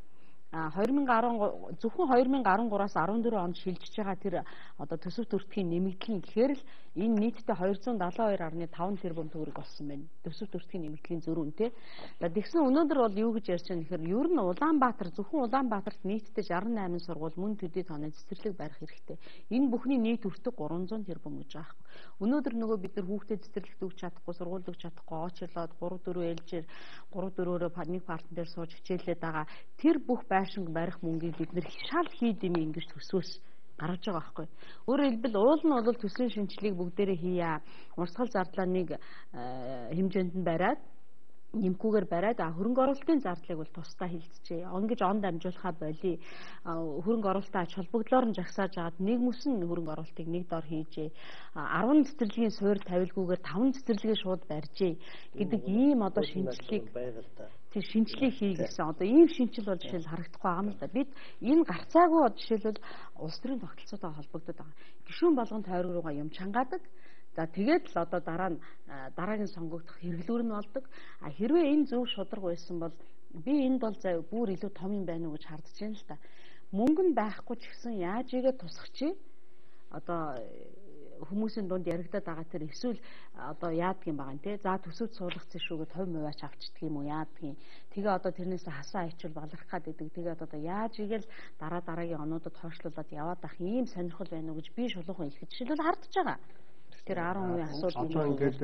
S4: 2013 зөвхөн 2013-аас 14 онд шилжиж байгаа тэр одоо төсөв төртгийн нэмэгдэл гэхээр л энэ нийтдээ 272.5 тэрбум төгрөг болсон байна. Төсөв төртгийн нэмэгдлийн зөрүүн тий. За тэгсэн өнөөдөр бол юу гэж ярьж байгаа нэхэр ер нь Улаанбаатар зөвхөн Улаанбаатарт нийтдээ 68 сургууль мөн төдий тооны цэцэрлэг барих хэрэгтэй. Энэ бүхний нийт өртөг 300 тэрбум гэж байгаа юм. Өнөөдөр нөгөө бид нар хүүхдэд цэцэрлэгт өгч чадахгүй, сургуульд өгч чадахгүй, очирлоод 3-4 ээлжээр 3-4-өөр нэг партн дээр сууж хичээлээд байгаа. Тэр бүх байшинг барих мөнгийг бид нэр шал хийдэм ингэж төсвөөс гаргаж байгаа байхгүй. Өөрөөр хэлбэл уул нь бол төсвийн шинжилгээг бүгдээрээ хийя. Урсгал зардлаа нэг хэмжээнд нь бариад нэмхгүйгээр бариад хөрөнгө оруулалтын зардлыг бол тусдаа хилцжээ. Ингэж он дамжуулахаа болий. Хөрөнгө оруулалтаа ач холбогдлоор нь жагсааж агаад нэг мөсөн хөрөнгө оруулалтыг нэг дор хийжээ. 10 цэцэрлэгийн суурь тавилгүйгээр 5 цэцэрлэгээ шууд барьжээ гэдэг ийм одоо шинжилгээг тэр шинжилгээ хий гэсэн. Одоо ийм шинжил бол жишээл харагдахгүй байгаа юм л да. Бид энэ гарцаагүй жишээлбэл улс төрийн тогтолцоотой холбогдоод байгаа. Гишүүн болгон тойрог руугаа юм чангаадаг. За тэгээд л одоо дараа нь дараагийн сонгогдох хэрэглүүр нь болдог. Хэрвээ энэ зөв шударга байсан бол би энд бол бүр илүү том юм байна уу гэж хардж байна л да. Мөнгө нь байхгүй ч гэсэн яаж игээ тусах чи одоо хүмүүсийн дунд яригадаад байгаа тэр эсвэл одоо яадгийн байгаа юм те. За төсөвд суулгацсан шүүгээд 50% авчдаг юм уу яадгийн. Тэгээ одоо тэрнээс хасаа ичүүл баларх гад идэг. Тэгээд одоо яаж игээл дараагийн онуудад хойшлуулад яваад ах ийм сонирхол байна уу гэж би шулуухан хэлэхэд жишээлбэл хардж байгаа. Тэр 10% асуудал
S1: одоо ингээд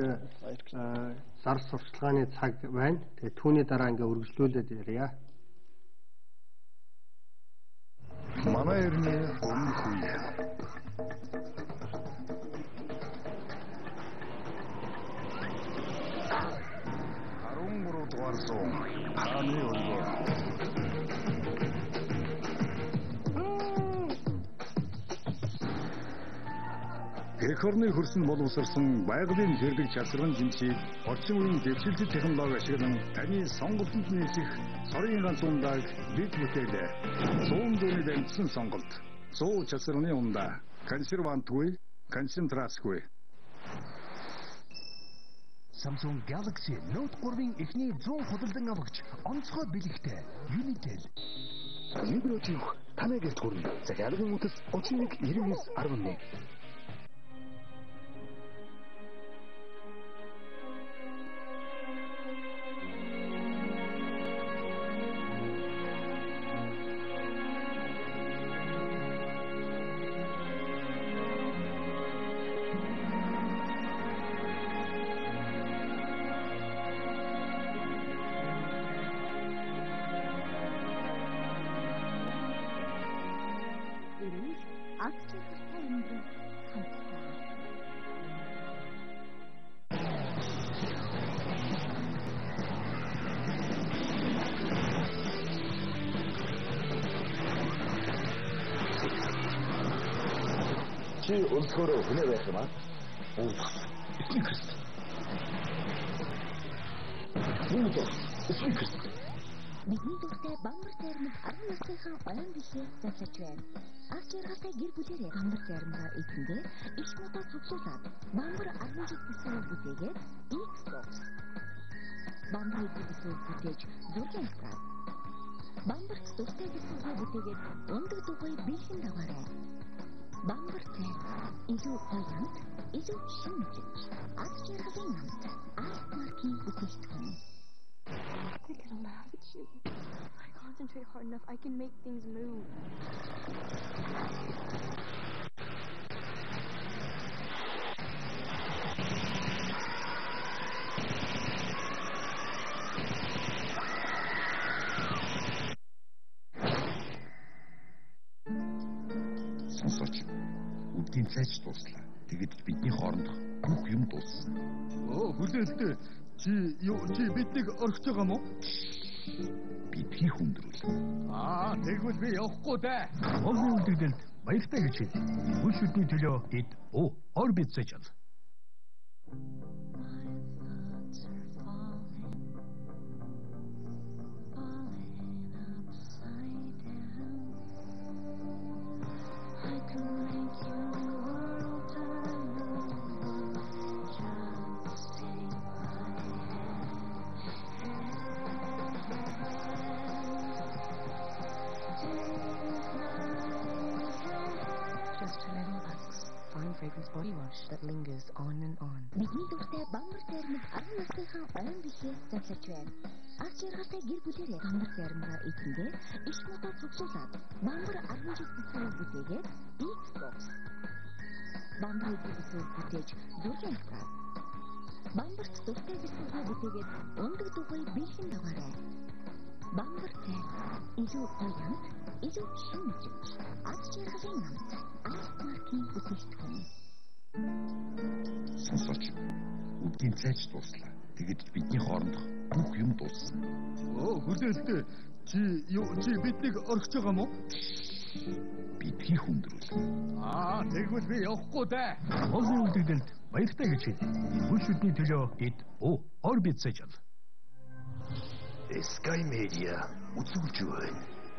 S1: зар сурталчилгааны цаг байна. Тэгээ түүний дараа ингээд үргэлжлүүлээд ярья.
S7: Манай эртний өмнөх үе 13 дугаар зуун хааны өргөө Эх орны хөрсөн боловсрсон байгалийн зэрлэг чадварын жимсийг орчин үеийн дэвшилтэт технологи ашиглан таны сонголтод нийцэх сорын ганц ундааг бид бүтээлээ. 100 дууны дамжсан сонголт. 100 чадварны ундаа. Консервантгүй, концентрацгүй.
S8: Samsung Galaxy Note 3-ийн эхний 100 худалдан авагч онцгой бэлэгтэй Unitel.
S9: Libro-ийн танай гэрт хүрнэ. Захиалгын утас 31 99 11. Чи өнцгөрөө хүнээ байх юм аа?
S8: Эцэг Христ.
S9: Эцэг Христ.
S10: Бидний дуртай бамбар зарим 10 насныхаа ойн бишээ задлаж байна. Аж аргалтай гэр бүлэрээ бамбар заримаа эзэндээ иш модоо цуглуулад бамбар 10 жил бүсээ бүтээгээд Xbox. Бамбар бүсээ бүтээж зургийн экран. Бамбар дуртай гэсэн бүтээгээд ундаг дугуй бэлхэн даваарай. Бамбартай илүү гоё, илүү шинжлэх. Аж аргалын намт. Арт-маркийн бүтээгдэхүүн.
S11: Because I'm mad at you. I concentrate hard enough, I can make things move.
S8: Сонсооч. Үдийн цайч дууслаа. Тэгэд бидний хооронд бүх юм дууссан.
S7: Хүлээлттэй. Чи биднийг орхиж байгаа мó?
S8: Бидний хүндрүүл.
S7: Тэгвэл би явахгүй дээ.
S8: Олон үлдэгдэлд баяртай гэж хэлье. Бүх шүдний төлөө эд орбит цэжэл.
S10: Just $11. Fine fragrance body wash that lingers on and on. Бидний дуртай бамбар цайрмаг 10 насныхаа ойн бишээс залж байна. Аж жаргалтай гэр бүлээрээ бамбар цайрмага ихэндээ иш модоо цуглуулад бамбар 10 жил бүсгүй бүтээгээд X-Box. Бамбар бүсгүй бүтээж зүрхэн авах. Бамбар дуртай бүсгүй бүтээгээд өндөг дугуй бэлхэн даваарай. Бамбар цайр илүү оюун, илүү шинжлэх. Аж жаргалын намт. Артмаркийн бүтээгдэхүүн.
S8: Сонсооч. Үдгийн цайч дууслаа. Тэгэд бидний хоорондох бүх юм дууссан.
S7: Хүлээлтээ. Чи биднийг орхиж байгаа мó?
S8: Бидний хүндрүүл.
S7: Тэгвэл би явахгүй дээ.
S8: Олон үлдэгдэлд баяртай гэж хэлье. Бүх шүдний төлөө бид Orbit цайжал.
S9: Sky Media үзүүлж байна.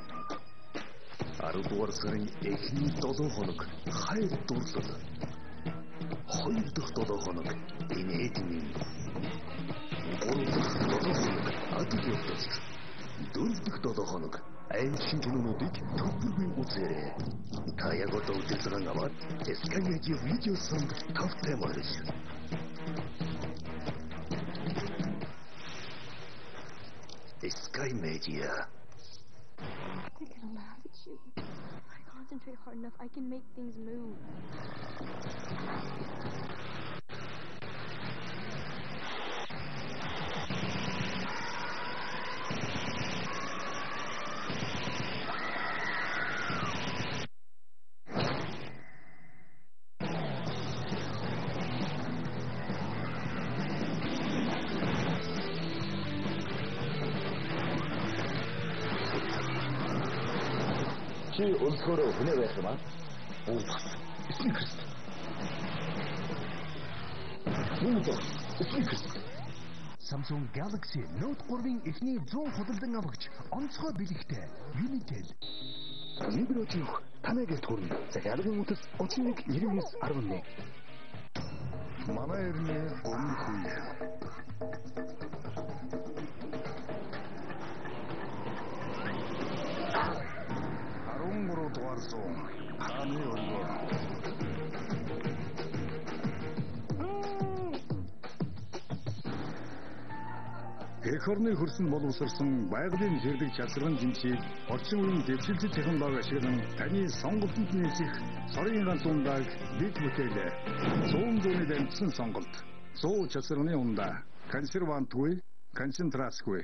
S9: 10 дугаар сарын эхний 7 хоног хайр дурлал. 2 дахь 7 хоног инээдмийн. 3 дахь 7 хоног адил явдал. 4 дахь 7 хоног аимшиг кинонуудыг төвлөргүй үзээрэй. Та яг одоо үзэлцэн аваад Sky Media видео санд тавтай марш. Sky Media.
S11: I can laugh at you. If I concentrate hard enough, I can make things move.
S9: Чи өлсгөөрөө хүнээ байх юм аа? Эсний Христ. Эсний Христ.
S8: Samsung Galaxy Note 3-ын эхний 100 худалдан авагч онцгой бэлэгтэй Unitel.
S9: Нибротив танай гэрт хүрнэ. Захиалгын үтс 31 99 11.
S7: Манай эртний өмнөх үе. дугаар зуун хааны өргөө. Эх орны хөрсөн боловсрсон байгалийн зэрлэг часрын жимсийг орчин үеийн дэвшилт технологи ашиглан таны сонголтод нээсэх сорын ганц ундааг бид бүтээлээ. 100 дамжсан сонголт. 100 часрын ундаа. Консервантгүй, концентрацгүй.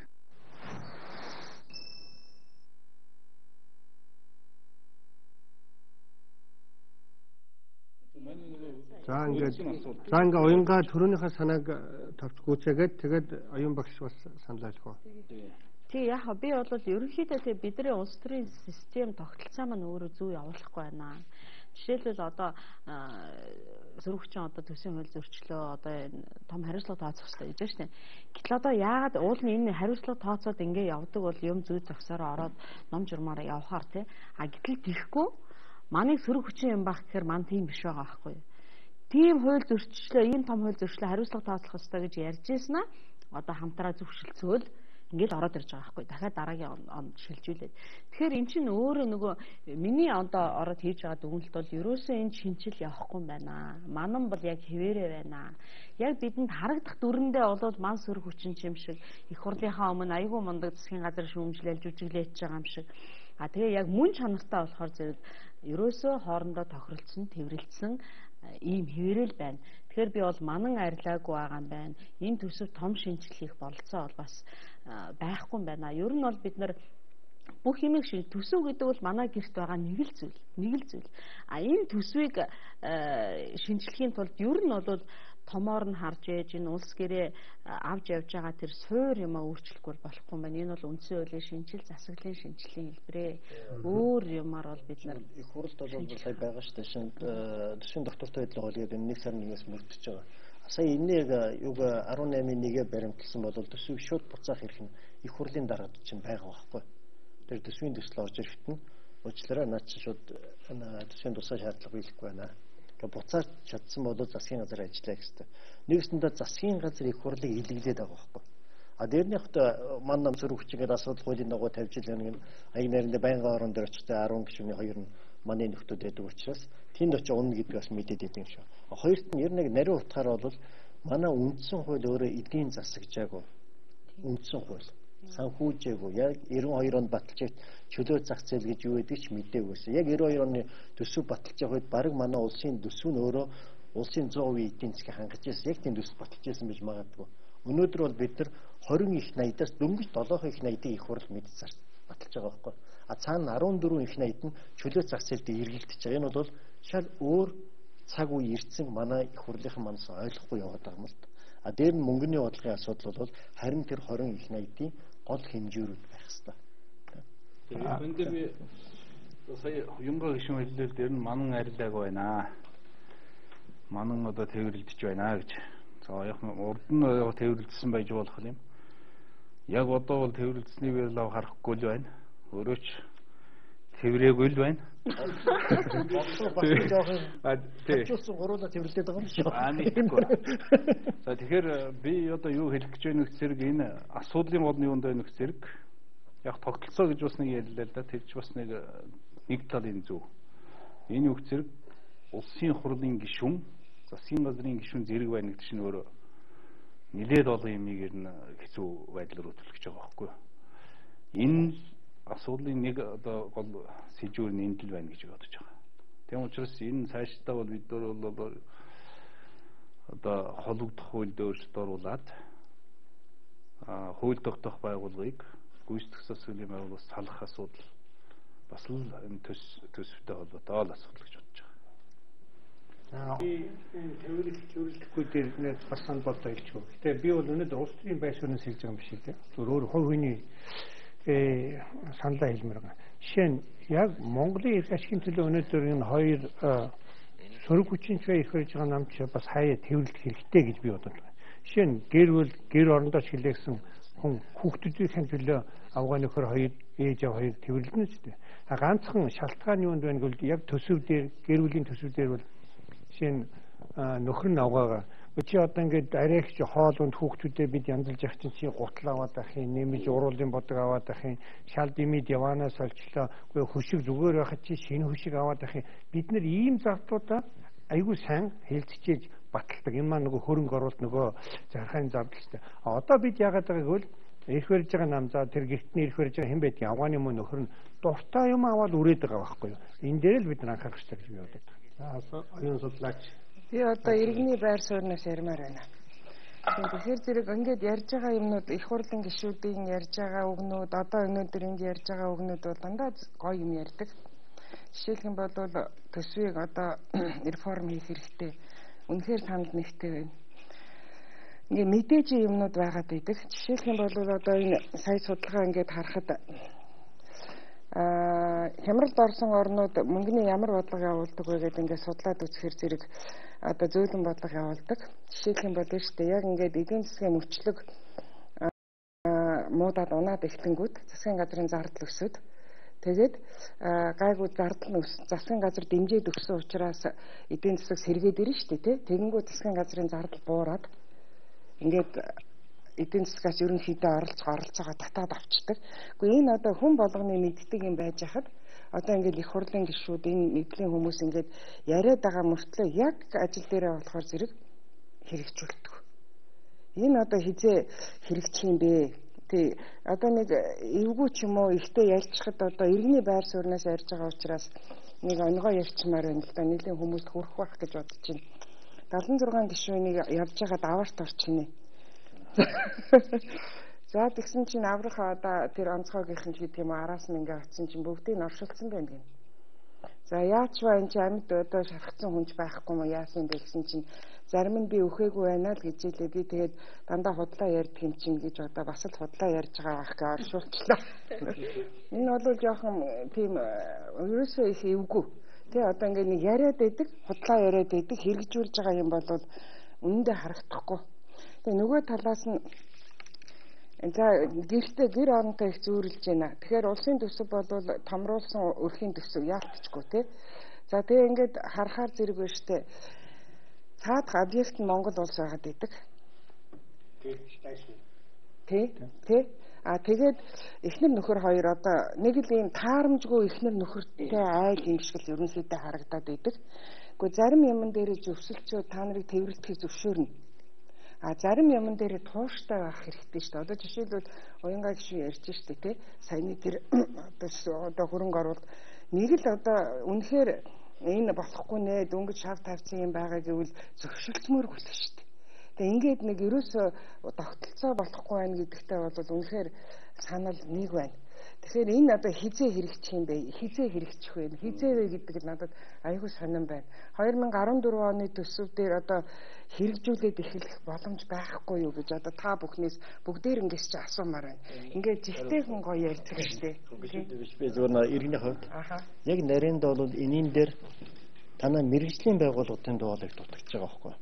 S1: За ингээд уянгаа төрөөнийхөө санааг товч гүйцээгээд тэгээд оюун багш бас санал ойлгох.
S4: Тий яг би бол ерөнхийдөө тий бидний улс төрийн систем тогтолцоо маань өөрөө зөв явуулахгүй байна. Жишээлбэл одоо сөрөгчийн одоо төсвийн хууль зөрчлөө одоо том хариуцлага тооцох хэрэгтэй гэж байна шүү дээ. Гэтэл одоо яагаад уулын энэ хариуцлага тооцоод ингэ явдаг бол юм зүй зогсоороо ороод ном журмаараа явахаар тий. А гэтэл тийхгүй манай сөрөг хүчин юм байх гэхээр мань тийм биш байгаа байхгүй юу? Тийм хууль зөрчлөө, ийм том хууль зөрчлөө хариуцлага тооцох хэрэгтэй гэж ярьж ийсэн аа. Одоо хамтраа зөвшөлдсөөл ингээд ороод ирж байгаа байхгүй. Дахиад дараагийн онд шилжүүлээд. Тэгэхээр эн чинь өөрөө нөгөө миний одоо ороод хийж байгаа дүгнэлт бол ерөөсөө энэ шинжил явахгүй юм байна. Манан бол яг хэвээрээ байна. Яг бидэнд харагдах дүрэндээ бол ман сөрөг хүчин юм шиг их хурлынхаа өмнө айгүй мундаг засгийн газар шүүмжлэл жүжиглэж байгаа юм шиг. А тэгээ яг мөн чанартай болохоор зэрэг ерөөсөө хоорондоо тохиролцсон, тэврэлцсэн ийм хэвээрэл байна. Тэгэхээр би бол манан арилаагүй байгаа юм байна. Энэ төсөв том шинжилгээх бололцоо бол бас байхгүй юм байна. Ер нь бол бид нар бүх юмыг шиг төсөв гэдэг бол манай гэрт байгаа нэг л зүйл. А энэ төсвийг шинжилгээхийн тулд ер нь бол томоор нь харж ээж энэ улс гэрээ авч явж байгаа тэр суур юм өөрчлөхгүй болохгүй юм байна. Энэ бол үндсэн хуулийн шинжил засаглалын шинжилгээний хэлбэрээ. Өөр юмар бол бид нар
S6: их хурлд бол сая байгаа шүү дээ. Төсвийн доктортой байдлага бол гэдэг нэг сарын нэгээс мөрдөж байгаа. Сая энийг юг 18-1-ээ баримтлсан бол төсөв шууд буцаах хэрэг нь их хурлын дараад чинь байгаа байхгүй. Тэр төсвийн төсөл орж ирэхэд нь Уучлаарай наад чи шууд төсвийн тусгай шаардлага биелэхгүй байна. Ингээ буцаад чадсан бол засгийн газар ажиллая гэхтэй. Нэгсэндээ засгийн газар их хурлыг илэглээд байгаа байхгүй. А дээрнийхт ман нам сөрөг хүчигээр асуудал хуулийн дагуу тавьж илгэх нэг аяг найранд байнгын орон дээр очтой 10 гишүүний 2 нь манай нөхдүүд байдаг учраас тэнд очиж унна гэдгийг бас мэдээд идэв шүү. Хоёрт нь ер нь нарийн утгаар бол манай үндсэн хууль өөрөө эдийн засагжаагүй. Үндсэн хууль санхүүжээгүй. Яг 92 онд баталж чөлөө зах зээл гэж юу гэдэг ч мэдээгүй. Яг 92 оны төсөв баталж байгаа үед баг манай улсын төсөв нь өөрөө улсын 100% эдийн засгийг хангаж ирсэн. Яг тийм төсөв баталж ирсэн гэж магадгүй. Өнөөдөр бол бид нар 20 их 80-аас дөнгөж 7 их 80-ийг их хурл мэдсээр баталж байгаа байхгүй. А цаана 14 их 80-д нь чөлөө зах зээлд эргэлдэж байгаа. Энэ бол шал өөр цаг үе ирсэн манай их хурлынхан манаас ойлгохгүй яваад байгаа юм л та. А дээр нь мөнгөний бодлогын асуудал бол харин тэр 20 их 80-ийн гол хэмжээрүүд байх хэвээр.
S5: Тэгээд энэ дээр би сая юмгаа гişүн хэллэл дээр нь манан арилааг байна. Манан одоо тээвэрлэж байна гэж. За яг урд нь тээвэрлсэн байж болох юм. Яг одоо бол тээвэрлсэнийг л харахгүй л байна. Өөрөө ч тээврээгүй л байна.
S6: Болчихсон гуруула тээвэрлээд байгаа юм шиг.
S5: За тэгэхээр би одоо юу хэлэх гэж байна вэ зэрэг энэ асуудлын гол нь юунд байна вэ зэрэг яг тогтолцоо гэж бас нэг ярьлаа л да. Тэр ч бас нэг талын зөв. Энэ үг зэрэг улсын хурлын гишүүн засгийн газрын гишүүн зэрэг байна гэдэг чинь өөрөө нэлээд олон юмыг нь хэцүү байдлаар хөтлөж байгаа байхгүй юу. Энэ асуудлын нэг одоо гол сэжүүр нь энд л байна гэж бодож байгаа. Тийм учраас энэ цаашдаа бол бид нар бол одоо хологдох хуульд өөрчлөлт оруулаад хууль тогтоох байгууллагыг гүйцэтгэх засаглалын байгууллагаас салах асуудал бас л энэ төсөвтэй холбоотой л асуудал гэж бодож байгаа.
S2: Төвөрлөхгүй дээр нэг бас санал бодлоо хэлчихв. Гэтэ би бол өнөөдөр улс төрийн байр суурьнаас хэлж байгаа юм шиг тийм. Өөр хувь хүний саналаа хэлмээр байгаа. Жишээ нь яг Монголын эрх ашигын төлөө өнөөдөр энэ хоёр сөрөг хүчин чиг их хийж байгаа намч бас хаяа төвөрлөх хэрэгтэй гэж би бодод байна. Жишээ нь гэр орондоо чиглэсэн хүн хүүхдүүдийн төлөө авгаа нөхөр хоёр ээж аваа хоёр төвөрлөнө шүү дээ. Ганцхан шалтгаан юунд байна гэвэл яг төсөв дээр гэр бүлийн төсөв дээр бол жишээ нь нөхөр нь авгаага чи одоо ингээд арайч хоолунд хүүхдүүдэд бид янзалж явах чинь чи гутал аваад ах юм нэмж уруулын бодог аваад ах юм шал димид яванаас олчлоо үгүй хөшиг зүгээр байхад чи шинэ хөшиг аваад ах юм бид нар ийм зардуудаа айгүй сайн хэлцчихэж баталдаг энэ маань нөгөө хөрөнгө оруулалт нөгөө зархайн зардалтай одоо бид яагаад байгааг бол эрх барьж байгаа нам за тэр гихтний эрх барьж байгаа хэн байдгийг авгааны мөн нөхөр нь дуртай юм аваад үрээд байгаа байхгүй юу энэ дээр л бид нар анхаарах хэрэгтэй гэж би бодод байна. Оюун судлаач
S3: би одоо иргэний байр сууриас ярмаар байна. Тэгэхээр зэрэг ингээд ярьж байгаа юмнууд их хурлын гишүүдийн ярьж байгаа үгнүүд одоо өнөөдөр ингээд ярьж байгаа үгнүүд бол дандаа гоё юм ярьдаг. Жишээлх юм бол төсвийг одоо реформ хийх хэрэгтэй. Үнэхээр санал нэгтэй байна. Ингээ мэдээж юмнууд байгаад байдаг. Жишээлх юм бол одоо энэ сая судалгаа ингээд харахад хямралд орсон орнууд мөнгөний ямар бодлого явуулдаг вэ гэдэг ингээд судлаад үзэхэр зэрэг одоо зөөлөн бодлого явуулдаг. Жишээлх юм бол шүү дээ яг ингээд эдийн засгийн мөчлөг муудаад унаад эхлэнгүүт засгийн газрын зардал өсөд тэгээд гайгүй зардал нь засгийн газар дэмжиж өгсөн учраас эдийн засаг сэргээд ирнэ шүү дээ тэгэнгүүт засгийн газрын зардал буураад ингээд эдийн засгаас ерөнхийдөө оролцоогоо татаад авчдаг. Гэхдээ энэ одоо хүн болгоны мэддэг юм байж хахад одоо ингээд их хурлын гишүүд энэ мэдлийн хүмүүс ингээд яриад байгаа мөртлөө яг ажил дээрээ болохоор зэрэг хэрэгжүүлдэг. Энэ одоо хизээ хэрэгжих юм бэ? Тий одоо нэг эвгүй ч юм уу ихтэй ялцхад одоо иргэний байр сууриас ярьж байгаа учраас нэг онгоо ярьчмаар байна л да нэлийн хүмүүст хүрэх байх гэж бодож байна. 76 гишүүнийг явж байгаад аваарт орчихно. За тэгсэн чинь аврахаа одоо тэр онцгойгийнхэн ч гэдэг юм араас нь ингээ очсон чинь бүгдийг нь оршуулсан байна гэнэ. За яач ба энэ чинь амьд одоо шархсан хүнч байхгүй мó яасан бэ гэсэн чинь зарим нь би өхөөгүй байна л гэж хэлээ би тэгээд дандаа худлаа ярьдаг юм чинь гэж одоо бас л худлаа ярьж байгаа ах гэж оршуулчлаа. Энэ бол жоохон тийм ерөөсөө их эвгүй. Тэгээ одоо ингээ нэг яриад байдаг, худлаа яриад байдаг, хэрэгжүүлж байгаа юм бол үнэндээ харагдахгүй. Тэгээ нөгөө талаас нь За гэхдээ гэр оронтой их зүүрлж байна. Тэгэхээр улсын төсөв бол томруулсан өрхийн төсөв яалтчгүй тий. За тэгээ ингээд харахаар зэрэг байна штэ. Цаадах объект нь Монгол улс байгаад идэг. Тий. Тэгээд эхнэр нөхөр хоёр одоо нэг л ийм таарамжгүй эхнэр нөхөртэй айл юм шиг л ерөнхийдөө харагдаад идэг. Гэхдээ зарим юмн дээр зөвсөлтчөө та нарыг тэрвэрлэхийг зөвшөөрнө. Зарим юмн дээр тууштай байх хэрэгтэй шүү дээ. Одоо жишээлбэл уянгаа гişүү ярьж штэ тий. Саяны тэр одоо хөрөнгө оруулалт нэг л одоо үнэхээр энэ болохгүй нэ дөнгөж шав тавьсан юм байгаа гэвэл зөвшөлтмөргүй л шүү дээ. Тэгээ ингээд нэг ерөөсө тогтолцоо болохгүй байна гэдэгтээ бол үнэхээр санал нэг байна. Тэгэхээр энэ одоо хизээ хэрэгжих юм бэ? Хизээ хэрэгжих вэ? Хизээ вэ гэдэг нь надад аюул сонирн байна. 2014 оны төсөв дээр одоо хэрэгжүүлээд эхлэх боломж байхгүй юу гэж одоо та бүхнээс бүгдээр ингээс чи асуумаар байна. Ингээд жигтэйхэн гоё ярьдаг штеп.
S6: Би зөвхөн иргэний хувьд яг нарийнд бол энийн дээр танай мэрэгжлийн байгууллагын дуулыг дутагдж байгаа байхгүй.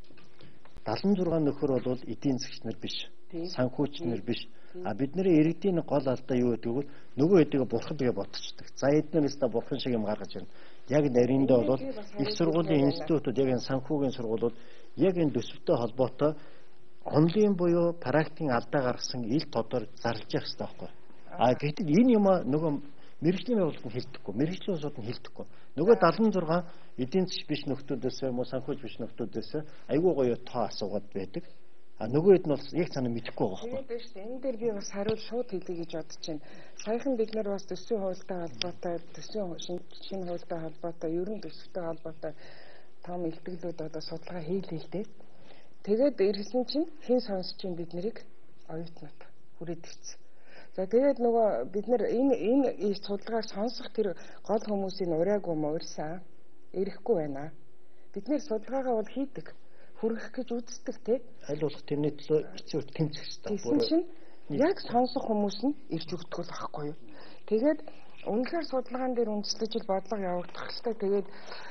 S6: 76 нөхөр бол эдийн засгч нар биш, санхүүч нар биш. Бидний иргэдийн гол алдаа юу гэдэг вэ? Нөгөө хэдийгэ бурхан гэж бодчихдаг. За эднээс та бурхан шиг юм гаргаж байна. Яг нарийнда бол их сургуулийн институтууд, яг энэ санхүүгийн сургуулиуд яг энэ төсөвтэй холбоотой онлайн буюу практикийн алдаа гаргасан ил тодор зарлж явах хэрэгтэй байхгүй. Гэхдээ энэ юм нөгөө мэрэгжлийн байгууллагын хэлдэхгүй, мэрэгжлийн улсууд нь хэлдэхгүй. Нөгөө 76 эдийн засгийн биш нөхдүүдээс мөн санхүүж биш нөхдүүдээс айгүй гоё тоо асуугаад байдаг. Нөгөө хэд нь бол яг цаана мэдэхгүй байгаа байхгүй.
S3: Тийм шүү дээ. Энэ дээр би бас хариулт шууд хэлье гэж бодож байна. Саяхан бид нар бас төсвийн хуультай холбоотой, төсвийн шинэ хуультай холбоотой, ерөн төсөвтэй холбоотой том илтгэлүүд одоо судалгаа хийлээ л дээ. Тэгээд ирсэн чинь хэн сонсч чинь бид нарыг оюутнууд хүрээд ирсэн. За тэгээд нөгөө бид нар энэ судалгааг сонсох тэр гол хүмүүсийн урайгүй муурсан ирэхгүй байна. Бид нэр судалгаагаа бол хийдэг. Хүргэх гэж үздэг тий.
S6: Аль болох тэрний төлөө хэцүү тэмцэх хэрэгтэй.
S3: Тэгсэн чинь яг сонсох хүмүүс нь ирж өгдөг л байхгүй юу. Тэгээд үнэхээр судалгаан дээр үндэслэж бодлого явагдах хэрэгтэй. Тэгээд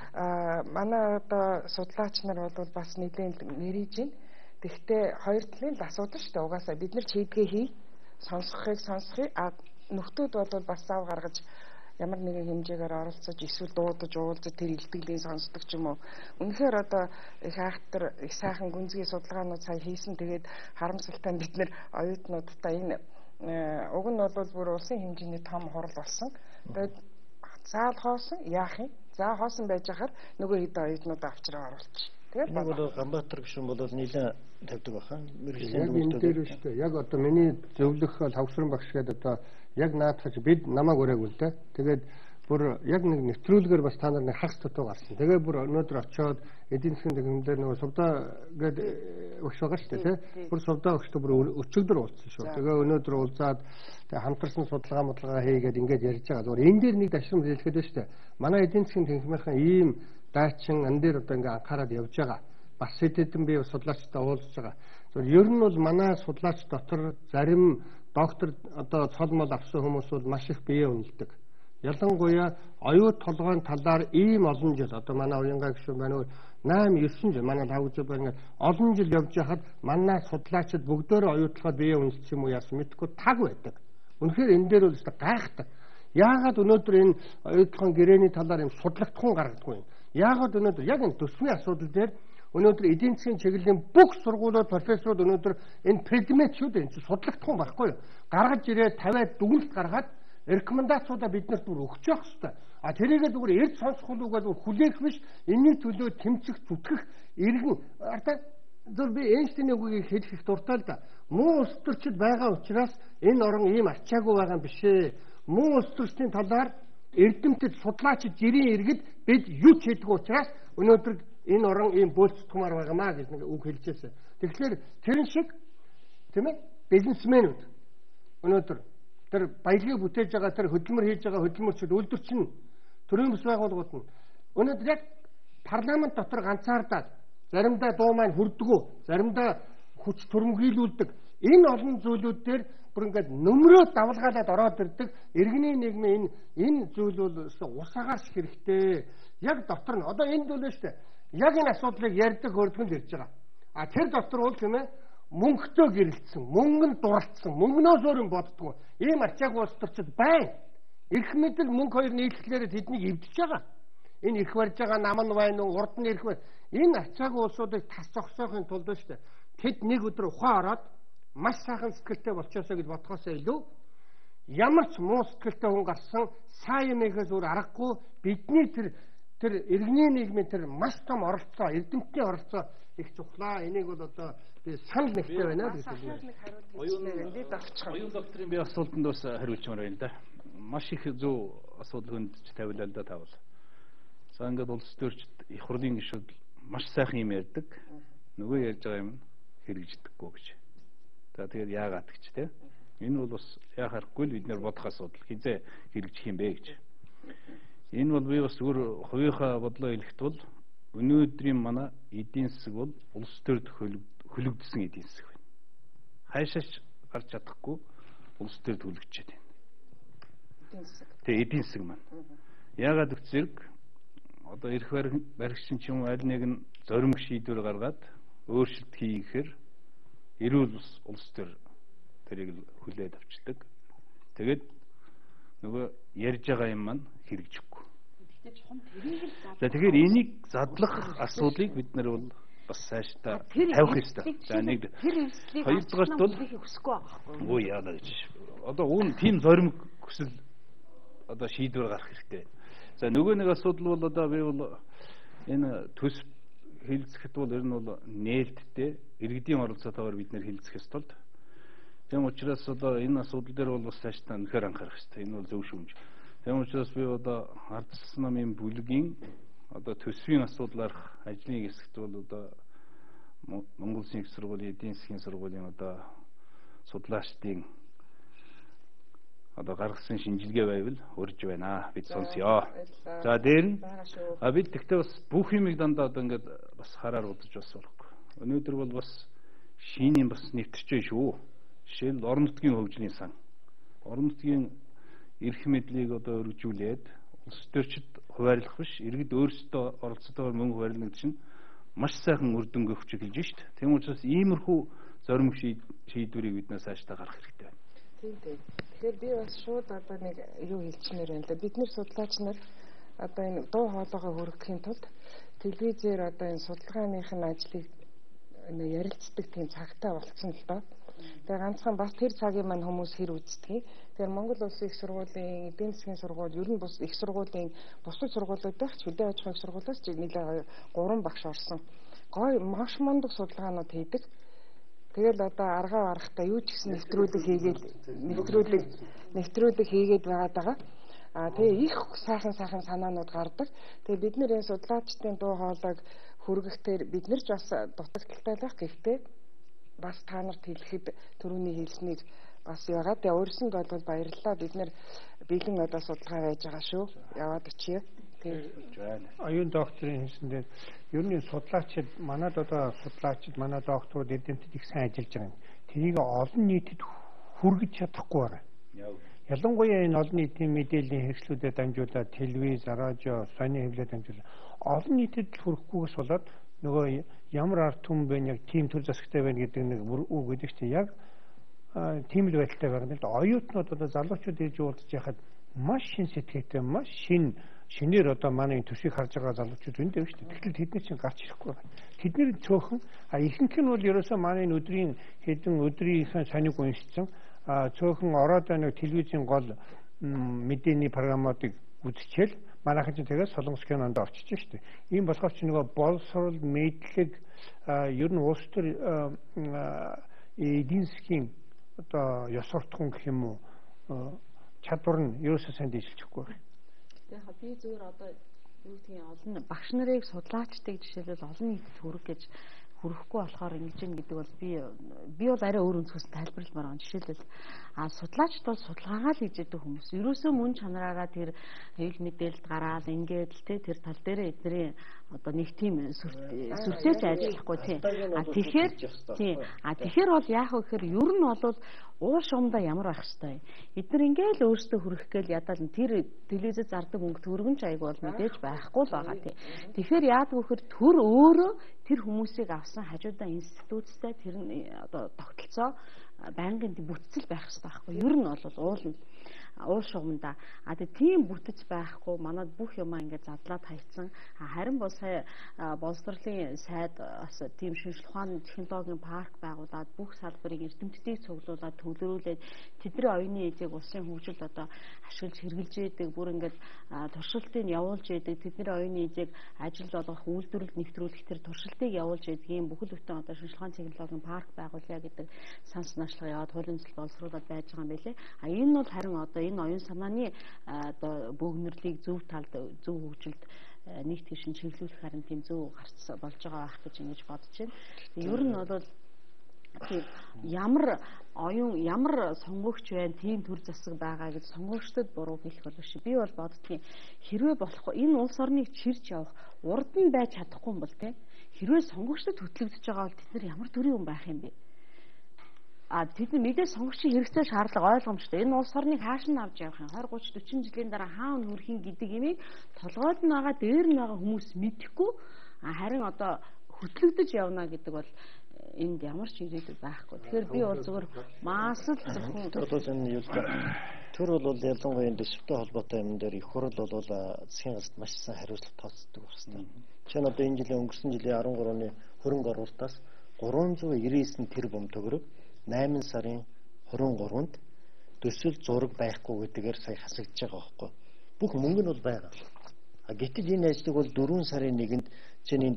S3: манай одоо судлаач нар бол бас нэлээд нэрийж байна. Тэгвэл хоёр талын л асуудал шүү дээ. Угаасаа бид нар чийдгээ хий, сонсохыг сонсхий. Нөхдүүд бол бас зав гаргаж ямар нэгэн хэмжээгээр оролцож эсвэл дуудаж уулзаж тэр илтгэлийн сонсдог ч юм уу. Үнэхээр одоо их айхтар их сайхан гүнзгий судалгаанууд сая хийсэн. Тэгээд харамсалтай бид нэр оюутнуудтай энэ уг нь бол бүр улсын хэмжээний том хурал болсон. Тэгээд заал хоосон яах юм? За хоосон байж хахаар нөгөө хэд оюутнууд авчраа оруулчих. Тэгээд
S6: нэг бол Ганбаатар гүшүүн бол нэлээд тавьдаг бахан.
S1: Яг энэ дээр шүү дээ. Яг одоо миний зөвлөх хавсрын багш гэдэг одоо яг наадах бид намайг өрөөгүй л дээ. Тэгээд бүр яг нэг нэвтрүүлгээр бас та нар нэг хагас тутуу гарсан. Тэгээд бүр өнөөдөр очиод эдийн засгийн төгсгөлдөр нөгөө сувдаа гэдэг өгш байгаа шүү дээ тий. Бүр сувдаа өгчтэй бүр өчигдөр уулзсан шүү. Тэгээд өнөөдөр уулзаад тэгээд хамтарсан судалгаа хийгээд ингээд ярьж байгаа. Зүгээр энэ дээр нэг дашрам хэлэхэд байна шүү дээ. Манай эдийн засгийн тэнхимийнхэн ийм дайчин ан дээр одоо ингээд анхаарал явж байгаа. Бас хэдэн би судлаачтай уулзж байгаа. Зүгээр ер нь бол манай судлаач дотор зарим доктор одоо цол мол авсан хүмүүс бол маш их бие үнэлдэг. Ялангуяа оюут толгойн талаар ийм олон жил одоо манай уянгаа гişүүн байна 8 9 жил манай тавж байгаа олон жил явж хахад манай судлаачид бүгдөө оюутлахад бие үнэлсэн юм уу яасан мэдхгүй таг байдаг. Үнэхээр энэ дээр бол өстой гайхдаг. Яагаад өнөөдөр энэ оюутлахын гэрээний талаар юм судлагдахгүй гаргадаггүй юм. Яагаад өнөөдөр яг энэ төсвийн асуудал дээр өнөөдөр эдийн засгийн чиглэлийн бүх сургуулиуд профессорууд өнөөдөр энэ предметчүүд энэ судлагдахгүй байхгүй юу? Гаргаж ирээд тавиад дүгнэлт гаргаад рекомендацуудаа биднэрт бүр өгч явах хэрэгтэй. Тэрийгээ зүгээр эрд сонсох үлүүгээ зүгээр хүлээх биш, энэний төлөө тэмцэх, зүтгэх иргэн. Зөв би Эйнштейний үгийг хэлэх их дуртай л да. Муу улс төрчид байгаа учраас энэ орон ийм ачаагүй байгаа юм биш ээ. Муу улс төрчдийн талаар эрдэмтэд судлаачид жирийн иргэд бид юу ч хийдэг учраас өнөөдөр энэ орон ийм бөлцтгмаар байгаамаа гэж нэг үг хэлжээсэн. Тэгэхээр тэрэн шиг тийм ээ бизнесмэнүүд өнөөдөр тэр баялагийг бүтээж байгаа тэр хөдөлмөр хийж байгаа хөдөлмөрчид үйлдвэрчин төрийн бас байгууллагууд нь өнөөдөр яг парламент дотор ганцаардаад заримдаа дуу маань хүрдэггүй, заримдаа хүч түрэмгийлүүлдэг. Энэ олон зүйлүүд дээр бүр ингээд нөмрөө давлгаалаад ороод ирдэг. Иргэний нийгмийн энэ зүйл бол усаагаас хэрэгтэй. Яг дотор нь одоо энд үл нь шүү дээ. Яг энэ асуудлыг ярьдаг хөрдгөнд ирж байгаа. Тэр дотор бол тийм ээ мөнгөтэй гэрэлтсэн, мөнгөнд дуралцсан, мөнгнөөс өөр юм боддгоо. Ийм ачааг улс төрчид байна. Эрх мэдэл мөнгө хоёр нийлэхлээр тэднийг эвдэж байгаа. Энэ эрх барьж байгаа нам нь байна уу, урд нь эрх байна. Энэ ачааг улсуудыг тас зогсоохын тулд шүү дээ. Тэд нэг өдөр ухаан ороод маш сайхан сэтгэлтэй болчихосоо гэж бодхоосоо илүү ямар ч муу сэтгэлтэй хүн гарсан сайн юм ихээс өөр аргагүй бидний тэр иргэний нийгмийн тэр маш том оролцоо, эрдэмтний оролцоо их чухлаа. Энийг бол одоо би санал нэгтэй байна гэж хэлээ.
S5: Оюун докторийн би асуултанд бас хариулчмаар байна да. Маш их зөв асуудал хөндөж тавилаа л да тавал. За ингээд улс төрчид их хурлын гишүүд маш сайхан юм ярьдаг. Нөгөө ярьж байгаа юм хэрэгждэггүй гэж. За тэгээд яагаад гэж те. Энэ бол бас яхахгүй л бид нэр бодох асуудал. Хизээ хэрэгжих юм бэ гэж. Энэ бол би бас өөр хувийнхаа бодлоо хэлэхэд бол өнөөдрийн манай эдийн засаг бол улс төрд хөлөгдсөн эдийн засаг байна. Хайшаач гарч чадахгүй улс төрд хөлөгдөж байна. Тэгээ эдийн засаг маань. Яагаад гэвэл зэрэг одоо эрх баригчин ч юм уу аль нэг нь зоримог шийдвэр гаргаад өөрчлөлт хийхээр эрүүл улс төр тэрийг хүлээд авчдаг. Тэгээд нөгөө ярьж байгаа юм маань хэрэгжихгүй. За тэгэхээр энийг задлах асуудлыг бид нар бол бас цаашдаа тавих ёстой. За нэг хоёрдугаарт бол
S4: хүсэхгүй байгаа байхгүй.
S5: Өө яалаа гэж. Одоо үүн тийм зоримог хүсэл одоо шийдвэр гарах хэрэгтэй. За нөгөө нэг асуудал бол одоо би бол энэ төс хэлцэхэд бол ер нь бол нээлттэй иргэдийн оролцоотойгоор бид нэр хэлцэх ёстой. Тийм учраас одоо энэ асуудал дээр бол бас цаашдаа үнэхээр анхаарах ёстой. Энэ бол зөв шүүмж. Тийм учраас би одоо ардчилсан намын бүлгийн одоо төсвийн асуудлаар ажлын хэсэгт бол одоо Монгол Улсын их сургуулийн эдийн засгийн сургуулийн одоо судлаачдын одоо гаргасан шинжилгээ байвал урьж байна. Бид сонсъё. За дээр нь бид тэгтээ бас бүх юмыг дандаа одоо ингээд бас хараар удаж бас болохгүй. Өнөөдөр бол бас шинийн бас нэвтэрч шүү. Жишээ нь орон нутгийн хөгжлийн сан. Орон нутгийн эрх мэдлийг одоо өргөжүүлээд улс төрчид хуваарлах биш, иргэд өөрсдөө оролцоотойгоор мөнгө хуваарлах чинь маш сайхан үр дүнг өгч эхэлж шít. Тийм учраас иймэрхүү зоримог шийдвэрийг биднээс цаашдаа гаргах хэрэгтэй байна.
S3: Тийм. Тэгэхээр би бас шууд одоо нэг юу хэлчихмээр байна л да. Бид нар судлаач нар одоо энэ дуу хоолойгоо хүргэхийн тулд телевизээр одоо энэ судалгааных нь ажлыг ярилцдаг тийм цагтаа болцсон л доо. Тэгээ ганцхан бас тэр цагийн маань хүмүүс хэр үздгийг. Тэгэхээр Монгол Улсын их сургуулийн эдийн засгийн сургууль, ер нь бус их сургуулийн бусад сургуулиудах хөдөө аж ахуйн сургуулиас ч нэлээ 3 багш орсон. Гой маш мундаг судалгаанууд хийдэг. Тэгэл одоо аргаа барахтаа юу ч гэсэн нэвтрүүлэг хийгээд байгаа. Тэгээ их сайхан санаанууд гардаг. Тэгээ бид нэр энэ судлаачдын дуу хоолойг хүргэхдээ бид нар ч бас дутагдaltaй байх. Гэхдээ бас та нарт хэлэхэд түрүүний хэлснийг бас яагаад тэ өөрсөнд бол баярлалаа. Бид нэр бэлэн одоо судалгаа байж байгаа шүү. Яваад очие.
S2: Оюун докторийн хэлсэндээ ер нь судлаачид манай докторууд эдэмтэд их сайн ажиллаж байгаа юм. Тэрийг олон нийтэд хүргэж чадахгүй байна. Ялангуяа энэ олон нийтийн мэдээллийн хэрэгслүүдэд дамжуулаад телевиз, радио, сонин хэвлэлээр дамжуулаад олон нийтэд хүрэхгүйгээс болоод нөгөө ямар ард түмэн байна, яг тийм төр засагтай байна гэдэг нэг үг гэдэг чинь яг тийм л байдалтай байгаа юм л да. Оюутнууд одоо залуучууд ирж уулзж яхад маш шин сэтгэлтэй, маш шинээр одоо манай төсвийг харж байгаа залуучууд байна дээ шүү дээ. Тэгэхээр тэдний чинь гарч ирэхгүй байна. Тэдний цөөхөн ихэнх нь бол ерөөсөө манай өдрийн өдрийнхээ сониг уншсан цөөхөн ороод нэг телевизийн гол мэдээний програмуудыг үзчихэл манайхан ч тэгээд солонгос кинонд орчиж штэ. Ийм болохоор ч нөгөө боловсрол, мэдлэг ер нь улс төр эдийн засгийн одоо ёс суртахуун гэх юм уу чадвар нь ерөөсөө сайн дийжилчихгүй байна.
S4: Тэгэхээр би зүгээр одоо юу гэдгийг олон багш нарыг судлаачдыг жишээлбэл олон нийтэд хүрэхгүй болохоор ингэж юм гэдэг бол би бол арай өөр өнцгөөс тайлбарламаар байна. Жишээлбэл судлаачд бол судалгаагаа л хийж яадаг хүмүүс. Ерөөсөө мөн чанараараа тэр хэвлэл мэдээлэлд гараад ингээд л тэр тал дээр эдний одоо нэг тийм сүрцээж ажиллахгүй тийм. Тэгэхээр бол яах вэ гэхээр ер нь бол уул шугамдаа ямар байх хэвтэй. Эдгээр ингээл өөрсдөө хүрэх гээл ядаад тэр телевизэд зардаг мөнгө төргөн чайг бол мэдээж байхгүй л байгаа тийм. Тэгэхээр яадаг вэ гэхээр төр өөрөө тэр хүмүүсийг авсан хажуудаа институцтай тэр нь одоо тогтолцоо байнгын бүтцэл байх хэрэгтэй байхгүй. Ер нь бол уул шугамда тийм бүтэц байхгүй манад бүх юмаа ингээд задлаад хайцсан. Харин бол сая боловсролын сайд бас тийм шинжлэх ухааны технологийн парк байгуулад бүх салбарын эрдэмтдийг цуглуулад төвлөрүүлээд тэдний оюуны эзийг улсын хөгжилд одоо ашиглаж хэрэгжилж яадаг бүр ингээд туршилтыг явуулж яадаг тэдний оюуны эзийг ажилд олгох үйлдвэрлэлд нэвтрүүлэх тэр туршилтыг явуулж яадаг ийм бүхэл бүтэн одоо шинжлэх ухааны технологийн парк байгуулъя гэдэг санс нашлага яваад хуулийн зүйн боловсруулаад байж байгаа юм билээ. Энэ бол харин одоо энэ оюун санааны одоо бөөгнөрлийг зөв талд зөв хөгжилд нийт гишүүн чиглүүлэх харин тийм зөв гарц болж байгаа байх гэж ингэж бодож байна. Ер нь бол ямар сонгогч байна тийм төр засаг байгаа гэж сонгогчдод буруу хэлэх бол биш. Би бол боддгийн хэрвээ болохгүй энэ улс орныг чирч явах урд нь байж чадахгүй юм бол те хэрвээ сонгогчдод хөтлөгдөж байгаа бол тэд нар ямар төрлийн хүн байх юм бэ? Тэд мэдээ сонгогчийн хэрэгцээ шаардлага ойлгомжтой. Энэ улс орныг хааш нь авч явах юм 20 30 40 жилийн дараа хаана хүрэх гэдэг имийг толгойд нь байгаа дээр нь байгаа хүмүүс мэдэхгүй харин одоо хөтлөгдөж явна гэдэг бол энд ямар ч ирээдүй байхгүй. Тэгэхээр би бол зөвхөн маасл зөвхөн
S6: энэ юу л төр бол ялангуяа дэвшигтэй холбоотой юм дээр их хурл бол засгийн газарт маш сайн хариуцлага тооцдог байна. Жишээ нь одоо энэ жилийн өнгөрсөн жилийн 13 оны хөрөнгө оруулалтаас 399 тэрбум төгрөг 8 сарын 23-нд төсөл зураг байхгүй гэдгээр сая хасагдж байгаа байхгүй. Бүх мөнгө нь бол байгаа. Гэтэл энэ ажлыг бол 4 сарын 1-нд чиний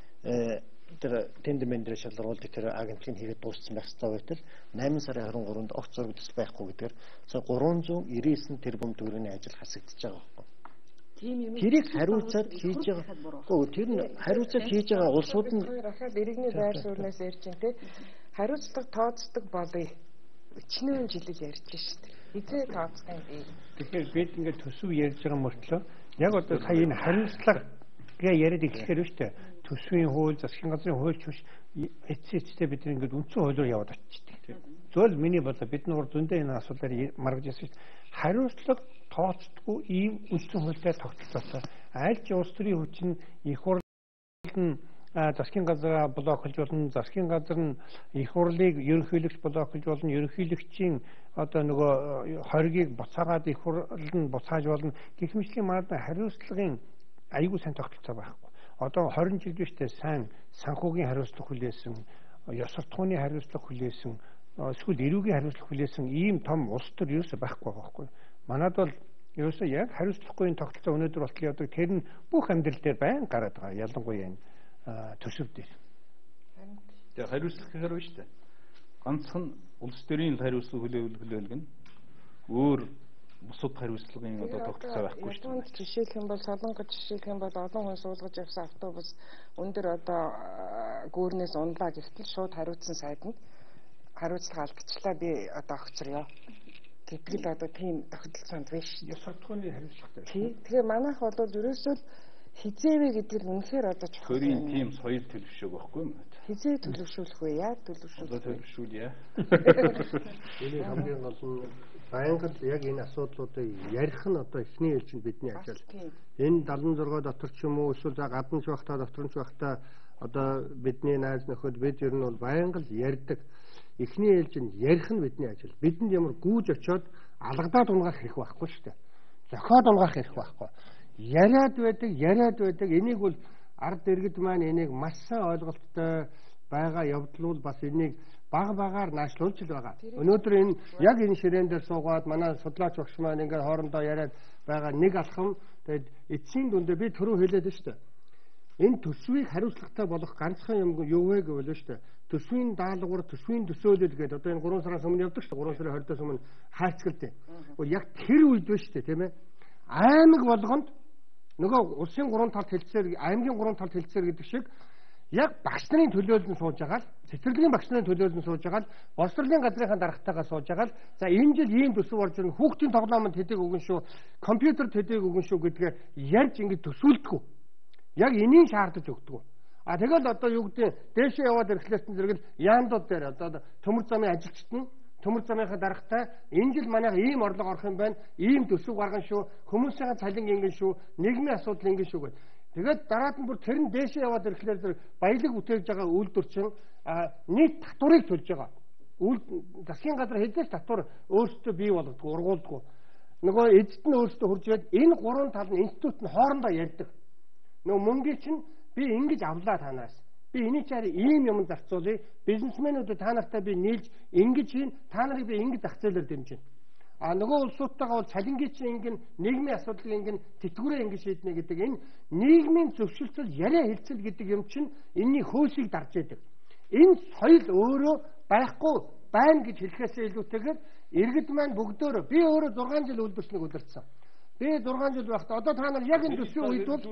S6: тэр тендермендэр шалгаруулалт тэр агентлыг хийгээд дууссан байх ёстой байтал 8 сарын 23-нд огт зураг төсөл байхгүй гэдгээр сая 399 тэрбум төгрөгийн ажил хасагдж байгаа байхгүй. Тэрийг хариуцаад хийж байгаа. Тэр нь хариуцаад хийж байгаа улсууд нь
S3: дахиад иргэний байр сууриас ярьж байна те. Хариуцлага тооцдог болъё. 40 жилиг ярьж шүү дээ. Хизээ тооцсон юм бэ?
S2: Тэгэхээр бид ингээд төсөв ярьж байгаа мөртлөө яг одоо сая энэ хариуцлага яриад эхлэхээр шүү дээ. Төсвийн хууль, засгийн газрын хуульч биш эцсийдээ бид ингээд үндсэн хуулиар яваад очиж. Зөвл миний бодлоо бид нар зөндөө энэ асуудлаар маргаж ирсэн шүү дээ. Хариуцлага тооцдоггүй ийм үндсэн хуультай тогтолцоосоо аль ч улс төрийн хүчин их хурлын засгийн газар блоколж болно, засгийн газар нь их хурлыг ерөнхийлөгч блоколж болно, ерөнхийлөгчийн одоо нөгөө хоргийг буцаагаад их хурл нь буцааж болно. Гэх мэтлийн манад хариуцлагын аягүй сайн тогтолцоо байхгүй. Одоо 20 жил биштэй сайн санхүүгийн хариуцлага хүлээсэн, ёс суртахууны хариуцлага хүлээсэн, эсвэл эрүүгийн хариуцлага хүлээсэн ийм том улс төр ерөөсөй байхгүй байхгүй. Манад бол ерөөсөй яг хариуцлагын тогтолцоо өнөөдөр болтол яадаг тэр нь бүх амьдрал дээр байн гараад байгаа. Ялангуяа энэ төсөв дээр.
S5: Тэгээ хариуцлага гэхээр байна шүү дээ. Ганцхан улс төрийн хариуцлага хүлээлгэн өөр бусад хариуцлагын одоо тогтолцоо байхгүй шүү дээ.
S3: Жишээлх юм бол солонгос жишээлх юм бол олон хүн суулгаж явсан автобус өндөр одоо гүүрнээс унлаа гэхтэл шууд хариуцсан сайданд хариуцлага алдчихлаа би одоо огцорё. Гэтэл одоо тийм тогтолцоонд биш.
S2: Ёс суртахууны хариуцлагатай.
S3: Тэгээ манайх бол ерөөсөө хизээвэ гэдэг нь үнэхээр одоо чухал.
S5: Төрийн тийм соёл төлөвшөөг байхгүй юм.
S3: Хизээ төлөвшүүлэх вэ? Яа төлөвшүүлэх?
S5: Төлөвшүүлье.
S1: Энэ хамгийн гол нь байнгын яг энэ асуудлуудыг ярих нь одоо эхний ээлжинд бидний ажил. Энэ 76 дотор ч юм уу эсвэл гадна ч багтаа дотор ч багтаа одоо бидний найз нөхөд бид ер нь бол байнгын ярьдаг. Эхний ээлжинд ярих нь бидний ажил. Бидэнд ямар гүйж очиод алгадаад унгаах хэрэг байхгүй шүү дээ. Зохиод унгаах хэрэг байхгүй. Яриад байдаг. Энийг бол ард иргэд маань энийг маш сайн ойлголттой байгаа явдал бол бас энийг багаар наашлуулж байгаа. Өнөөдөр энэ яг энэ ширээн дээр суугаад манай судлаач багш маань ингээд хоорондоо яриад байгаа нэг алхам тэгээд эцсийн дүндээ би түрүү хэлээд байна шүү дээ. Энэ төсвийг хариуцлагатай болгох ганцхан юм юу вэ гэвэл шүү дээ. Төсвийн даалгавар, төсвийн төсөөлөл гэдэг одоо энэ 3 сараас өмнө явдаг шүү дээ. 3 сарын 20-оос өмнө хайцгалтай. Яг тэр үед байна шүү дээ, тийм ээ. Аймаг болгонд нөгөө улсын 3 талд хэлцээр, аймгийн 3 талд хэлцээр гэдэг шиг яг багш нарын төлөөлөл нь сууж байгаа л, цэцэрлэгийн багш нарын төлөөлөл нь сууж байгаа л, боловсролын газрынхаа даргатайгаа сууж байгаа л, за энэ жил ийм төсөв орж ирнэ, хүүхдийн тоглоомд хэдэг өгнө шүү, компьютерт хэдэг өгнө шүү гэдгээ ярьж ингэ төсөөлдөг. Яг энийг шаардаж өгдөг. Тэгэл одоо юу гэдэг дээшээ яваад ирэхлээсэн зэрэг л яандууд дээр одоо төмөр замын ажилчид нь төмөр замынхаа даргатай энэ жил манайх ийм орлого орох юм байна, ийм төсөв гаргана шүү, хүмүүсийн цалин ингэн шүү, нийгмийн асуудал ингэн шүү гэдэг. Тэгээд дараад нь бүр тэр нь дээшээ яваад ирэхлээр баялаг бүтээгж байгаа үйлдвэр чинь нийт татварыг төлж байгаа. Засгийн газар хэзээ ч татвар өөрсдөө бий болгодог, ургуулдаг. Нөгөө эзэд нь өөрсдөө хурж ирээд энэ гурван тал нь институт нь хоорондоо ярьдаг. Нөгөө мөнгөийг чинь би ингэж авлаа танаас. Би энийг чараа ийм юм зарцуулъя. Бизнесмэнүүдэд та нартай би нийлж ингэж хийн, та нарыг би ингэж зах зээлээр дэмжинэ. Нөгөө улсуудтайгаа бол цалингийн чинь ингэн нийгмийн асуудлыг ингэн тэтгэврээ ингэ шийднэ гэдэг энэ нийгмийн зөвшөлтсөл яриа хэлцэл гэдэг юм чинь энэний хөөсийг дарж яадаг. Энэ соёл өөрөө байхгүй байна гэж хэлэхээсээ илүүтэйгээр иргэд маань бүгдөө би өөрөө 6 жил үйлдвэрчнийг удирдсан. Би 6 жил байхдаа одоо та нар яг энэ төсвийн үед бол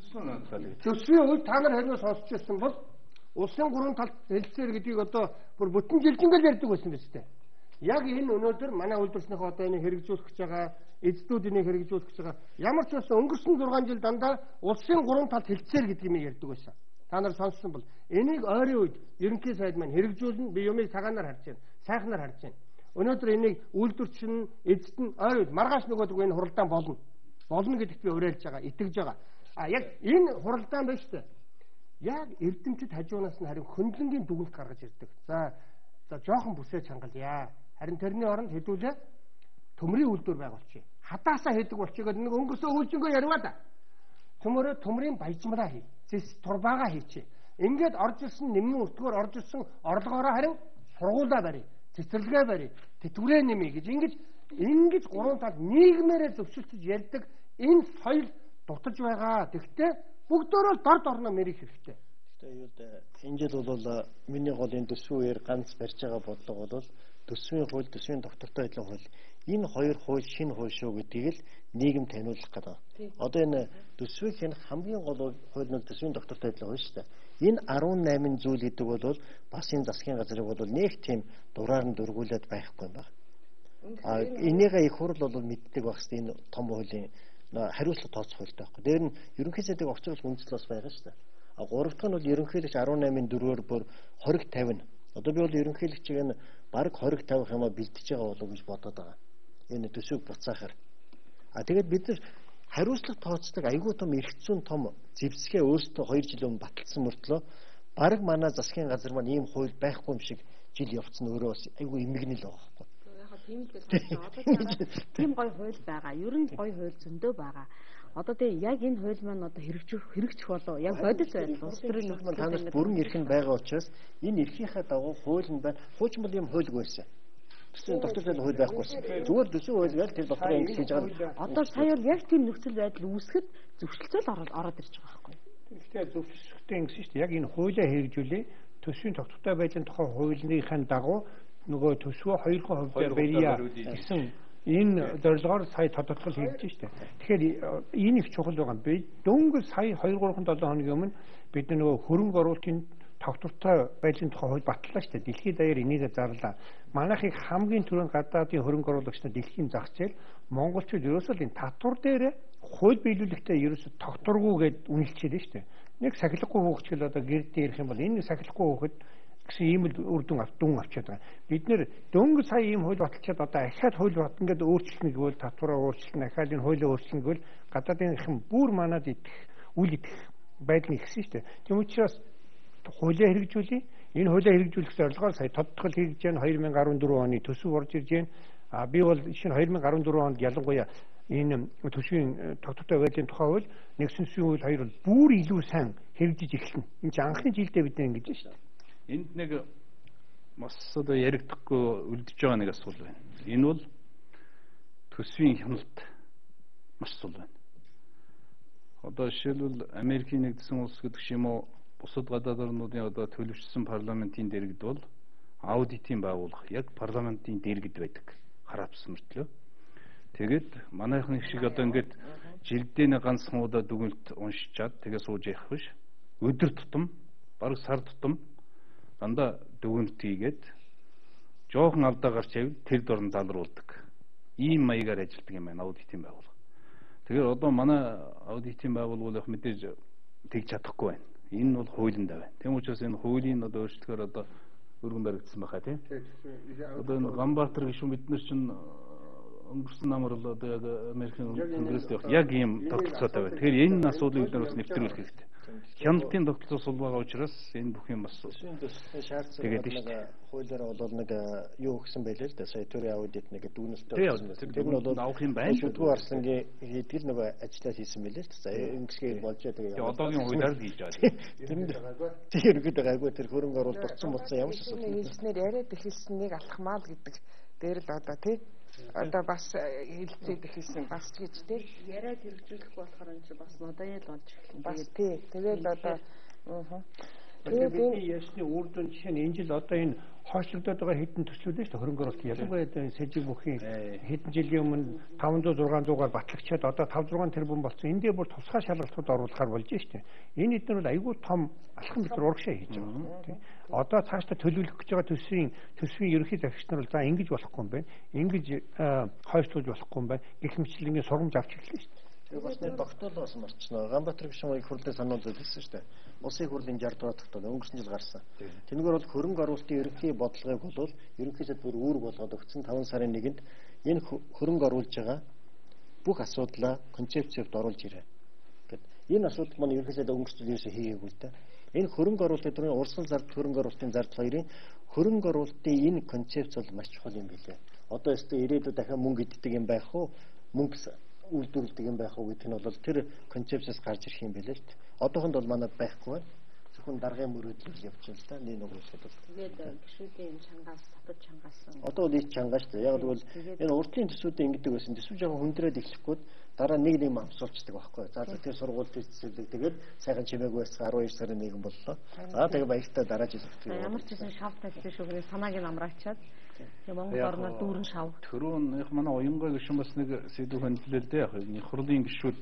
S1: төсвийн үед та нар харин сонсч ирсэн бол улсын гурван талт хэлцээр гэдгийг одоо бүр бүтэн жилдингээл ярьдаг байсан биз дээ. Яг энэ өнөөдөр манай үйлдвэрчнийхээ одоо энийг хэрэгжүүлэх гэж байгаа, эзэдүүд энийг хэрэгжүүлэх гэж байгаа. Ямар ч байсан өнгөрсөн 6 жил дандаа улсын гурван талт хэлцээр гэдэг юм ярьдаг байсан. Та нар сонссон бол энийг ойрын үед ерөнхий сайд маань хэрэгжүүлнэ. Би юмыг цагаанаар харж байна, сайхнаар харж байна. Өнөөдөр энийг үйлдвэрчин, эзэд нь ойрын үед маргааш нөгөөдөг энэ хуралдаан болно. Болно гэдэгт би уриалж байгаа, итгэж байгаа. Яг энэ хуралдаан байна шүү дээ. Яг эрдэмтэд хажуунаас нь харин хөндлөнгийн дүгнэлт гаргаж ирдэг. За жоохон бүсээ чангалъя. Харин тэрний оронд хэдүүлээ төмрийн үйлдвэр байгуулчих. Хадаасаа хийдэг болчихгоо нэг өнгөрсөн үйлчингөө ярива да. Төмрийн баяжмалаа хий. Зэс турбаага хийчих. Ингээд орж ирсэн нэмэн өртгөөр орж ирсэн орлогоороо харин сургуулаа барь. Цэцэрлэгээ барь. Тэтгэврээ нэмье гэж ингэж гурван тал нийгмээрээ зөвшөлтөж ярьдаг энэ соёл дутаж байгаа. Тэгвэл бүгдөө л дорд орно мэрих хэрэгтэй.
S6: Энэ жил бол миний гол энэ төсвийн үеэр ганц барьж байгаа бодлого бол төсвийн хууль, төсвийн доктортой адилхан хууль. Энэ хоёр хууль шинэ хууль шүү гэдгийг л нийгэм таниулах гэдэг. Одоо энэ төсвийн хамгийн гол хууль нь төсвийн доктортой адилхан хууль шүү дээ. Энэ 18 зүйл гэдэг бол бас энэ засгийн газрыг бол нэг тийм дураар нь дургуулад байхгүй юм байна. Энийгээ их хурл бол мэддэг байх хэвээр энэ том хуулийн хариуцлага тооцох хуультай байхгүй. Дээр нь ерөнхий сайдыг огцруулах үндэслэл бас байгаа шүү дээ. Гурав дахь нь бол ерөнхийлөгч 18-4-өөр бүр 20-50. Одоо би бол ерөнхийлөгчийг энэ бараг 20-50 юмаа бэлдэж байгаа болов гэж бодоод байгаа. Энэ төсвийг буцаахаар. Тэгээд бид нар хариуцлага тооцдог айгүй том эрхцүүн том зэвсгээ өөрсдөө 2 жил өмнө баталсан мөртлөө бараг манай засгийн газар маань ийм хууль байхгүй юм шиг жил явцсан өөрөө бас айгүй эмгэнэл байгаа байхгүй.
S4: Тийм л байна. Тийм гоё хууль байгаа. Ер нь гоё хууль зөндөө байгаа. Одоо тэгээ яг энэ хууль маань одоо хэрэгжих болов яг бодит байдал улс төрийн нөхцөл
S6: танаас бүрэн эрх нь байгаа учраас энэ эрхийнхээ дагуу хууль нь байна. Хуучин бол юм хуульгүй байсан. Төсвийн доктортой хууль байхгүйсэн. Зүгээр төсвийн хууль байл тэр дотороо ингэж хийж байгаа.
S4: Одоо сая бол яг тийм нөхцөл байдал үүсгэхэд зөвшөлтсөл ороод ирж байгаа байхгүй.
S2: Тэгэхээр зөвшөлттэй ингэсэн шүү дээ. Яг энэ хуулиа хэрэгжүүлээ. Төсвийн доктортой байдлын тухай хуулийнхаа дагуу нөгөө төсвөө 2% барья гэсэн энэ зорилгоор сая тодорхойл хийж штэ. Тэгэхээр энэ их чухал байгаа. Би дөнгөж сая 2-3-7 хоногийн өмнө бид нөгөө хөрөнгө оруулалтын тогтвортой байдлын тухай хууль батлаа штэ. Дэлхийд даяар энийг зарлаа. Манайхыг хамгийн түрүүнд гадаадын хөрөнгө оруулагчдад дэлхийн зах зээл монголчууд ерөөсөө энэ татвар дээр хууль биелүүлэхдээ ерөөсөө тогтворгүй гэд үнэлчихлээ штэ. Нэг сахилахгүй хөөгчл одоо гэрд ирэх юм бол энэ сахилахгүй хөөгд гэсэн ийм л үр дүн авчиад байгаа. Бид нэр дөнгөж сая ийм хууль баталчаад одоо ахаад хууль батна гэдэг өөрчлөлт гэвэл татвараа өөрчлөлт ахаад энэ хуулийг өөрчлөлт гэвэл гадаадын хэм бүр манад идэх үл идэх байдал ихсэн шүү дээ. Тийм учраас хуулиа хэрэгжүүлээ. Энэ хуулиа хэрэгжүүлэх зорилгоор сая тодтгол хийж байна. 2014 оны төсөв орж ирж байна. Би бол шинэ 2014 онд ялангуяа энэ төсвийн тогтвортой байдлын тухай хууль нэгсэн төсвийн хууль хоёр бол бүр илүү сайн хэрэгжиж эхэлнэ. Энэ ч анхны жилдээ бид ингэж байна шүү дээ.
S5: Энд нэг бас одоо яригдахгүй үлдэж байгаа нэг асуудал байна. Энэ бол төсвийн хяналт маш сул байна. Одоо жишээлбэл Америкийн нэгдсэн улс гэдэг юм уу бусад гадаад орнуудын одоо төлөвшсөн парламентын дэргэд бол аудитын байгууллага яг парламентын дэргэд байдаг. Хараапсан мөртлөө. Тэгээд манайхны шиг одоо ингээд жилдээ нэг ганцхан удаа дүгнэлт уншичаад тэгээ сууж явах биш. Өдөр тутам, бараг сар тутам дандаа дүгнэлт хийгээд жоохон алдаа гарч ивэл тэр дорн залруулдаг. Ийм маягаар ажилладаг юм байна аудитын байгууллага. Тэгэхээр одоо манай аудитын байгууллага мэдээж тэгж чадахгүй байна. Энэ бол хуулинд байна. Тэм учраас энэ хуулийн одоо өөрчлөлтөөр одоо өргөн баригдсан байхаа тийм. Одоо энэ Ганбаатар гишүүн бид нар чинь өнгөрсөн намар бол одоо яг Америкийн Конгресст яг ийм тогтолцоотой байна. Тэгэхээр энэ асуудлыг бид нар бас нэвтрүүлэх хэрэгтэй. Хяналтын тогтолцоос бол байгаа учраас энэ бүх юм бас
S6: тэгээд шүү дээ. Хуулиараа бол нэг юу гэсэн байлээ л да. Сая төрийн аудит нэг дүүнэлтэй болсон. Тэр нь бол авах юм байна. Шүдгүү Арслангийн хийдгэл нэг ажиллаж хийсэн байлээ л да. За ингэсгээр болж байгаа.
S5: Одоогийн хуулиар л хийж байгаа.
S6: Тэр ихэд байгаагүй тэр хөрөнгө оруулалт болсон болсон ямар ч асуудал.
S3: Хэлснээр яриад эхэлсэн нэг алхмаа л гэдэг. Дээр л одоо тий одоо бас хэлцээд эхэлсэн бас ч гэж тий
S4: яриад хэрэгжүүлэх болохоор энэ бас модаль болж эхэлсэн.
S3: Бас тий тэгэл одоо
S2: тэгээд бидний ясны үр дүн жишээ нь энэ жил одоо энэ хойшлогдоод байгаа хэдэн төслүүд шүү дээ хөрөнгө оруулалт ялангуяа энэ сэжиг бүхийн хэдэн жилийн өмнө 500 600-аар батлагчаад одоо 5 6 тэрбум болсон. Эндээ бүр тусгай шалгалтууд оруулахаар болж шүү дээ. Энэ эдгээр бол айгүй том алхам бид нар урагшаа хийж байгаа тийм. Одоо цаашдаа төлөвлөх гэж байгаа төсвийн ерөнхий захирагч нар бол за ингэж болохгүй юм байна. Ингэж хойшлуулж болохгүй юм байна. Гэх мэтлэнгийн сургамж авч эхэллээ шүү дээ.
S6: Тэгээ бас нэг тогтоол бас марчнаа. Ганбаатар гишүүн их хурлын санал зөвлөсөн шүү дээ. Улсын их хурлын 60 дугаар тогтоол өнгөрсөн жил гарсан. Тэнэгээр бол хөрөнгө оруулалтын ерөнхий бодлогыг бол ерөнхийдөө бүр үүрэг болгоод өгсөн 5 сарын 1-нд энэ хөрөнгө оруулж байгаа бүх асуудлаа концепцэд оруулж ирээ. Гэт энэ асуудал маань ерөнхийдөө өнгөрсөн жил ерөөсөө хийгээгүй л дээ. Энэ хөрөнгө оруулалтын төрийн урсгал зардал хөрөнгө оруулалтын зардал хоёрын хөрөнгө оруулалтын энэ концепц бол маш чухал юм билээ. Одоо өстө ирээдүйд дахин мөнгө иддэг юм байх уу? Мөнгө үйлдвэрлэдэг юм байх уу гэдэг нь бол тэр концепцээс гарч ирэх юм билээ л дээ. Одоохонд бол манад байхгүй байна. Зөвхөн даргын мөрөөдлөл явж байна л да. Нэг нэг үсэд бол.
S4: Тэгээд гişүүдийн чангаас татад чангаас.
S6: Одоо л их чангаас шүү дээ. Яг бол энэ урдлын төсвүүдээ ингэдэг байсан. Төсвөө жоохон хүндрээд эхлэхгүй дараа нэг амсуулцдаг байхгүй. За тэр сургууль төсвөлөг тэгээд сайхан чимээгүй байсан 12 сарын 1 боллоо. За тэгээд баяртай дараа жил өгдөг.
S4: Ямар ч гэсэн шав тавьсан шүүгний санааг нь амраачаад тэгээ Монгол орноор дүүрэн шав.
S5: Төрөө их манай уянгаа гишүүн бас нэг сэдв хөндлөлөө дээ яг их хурлын гишүүд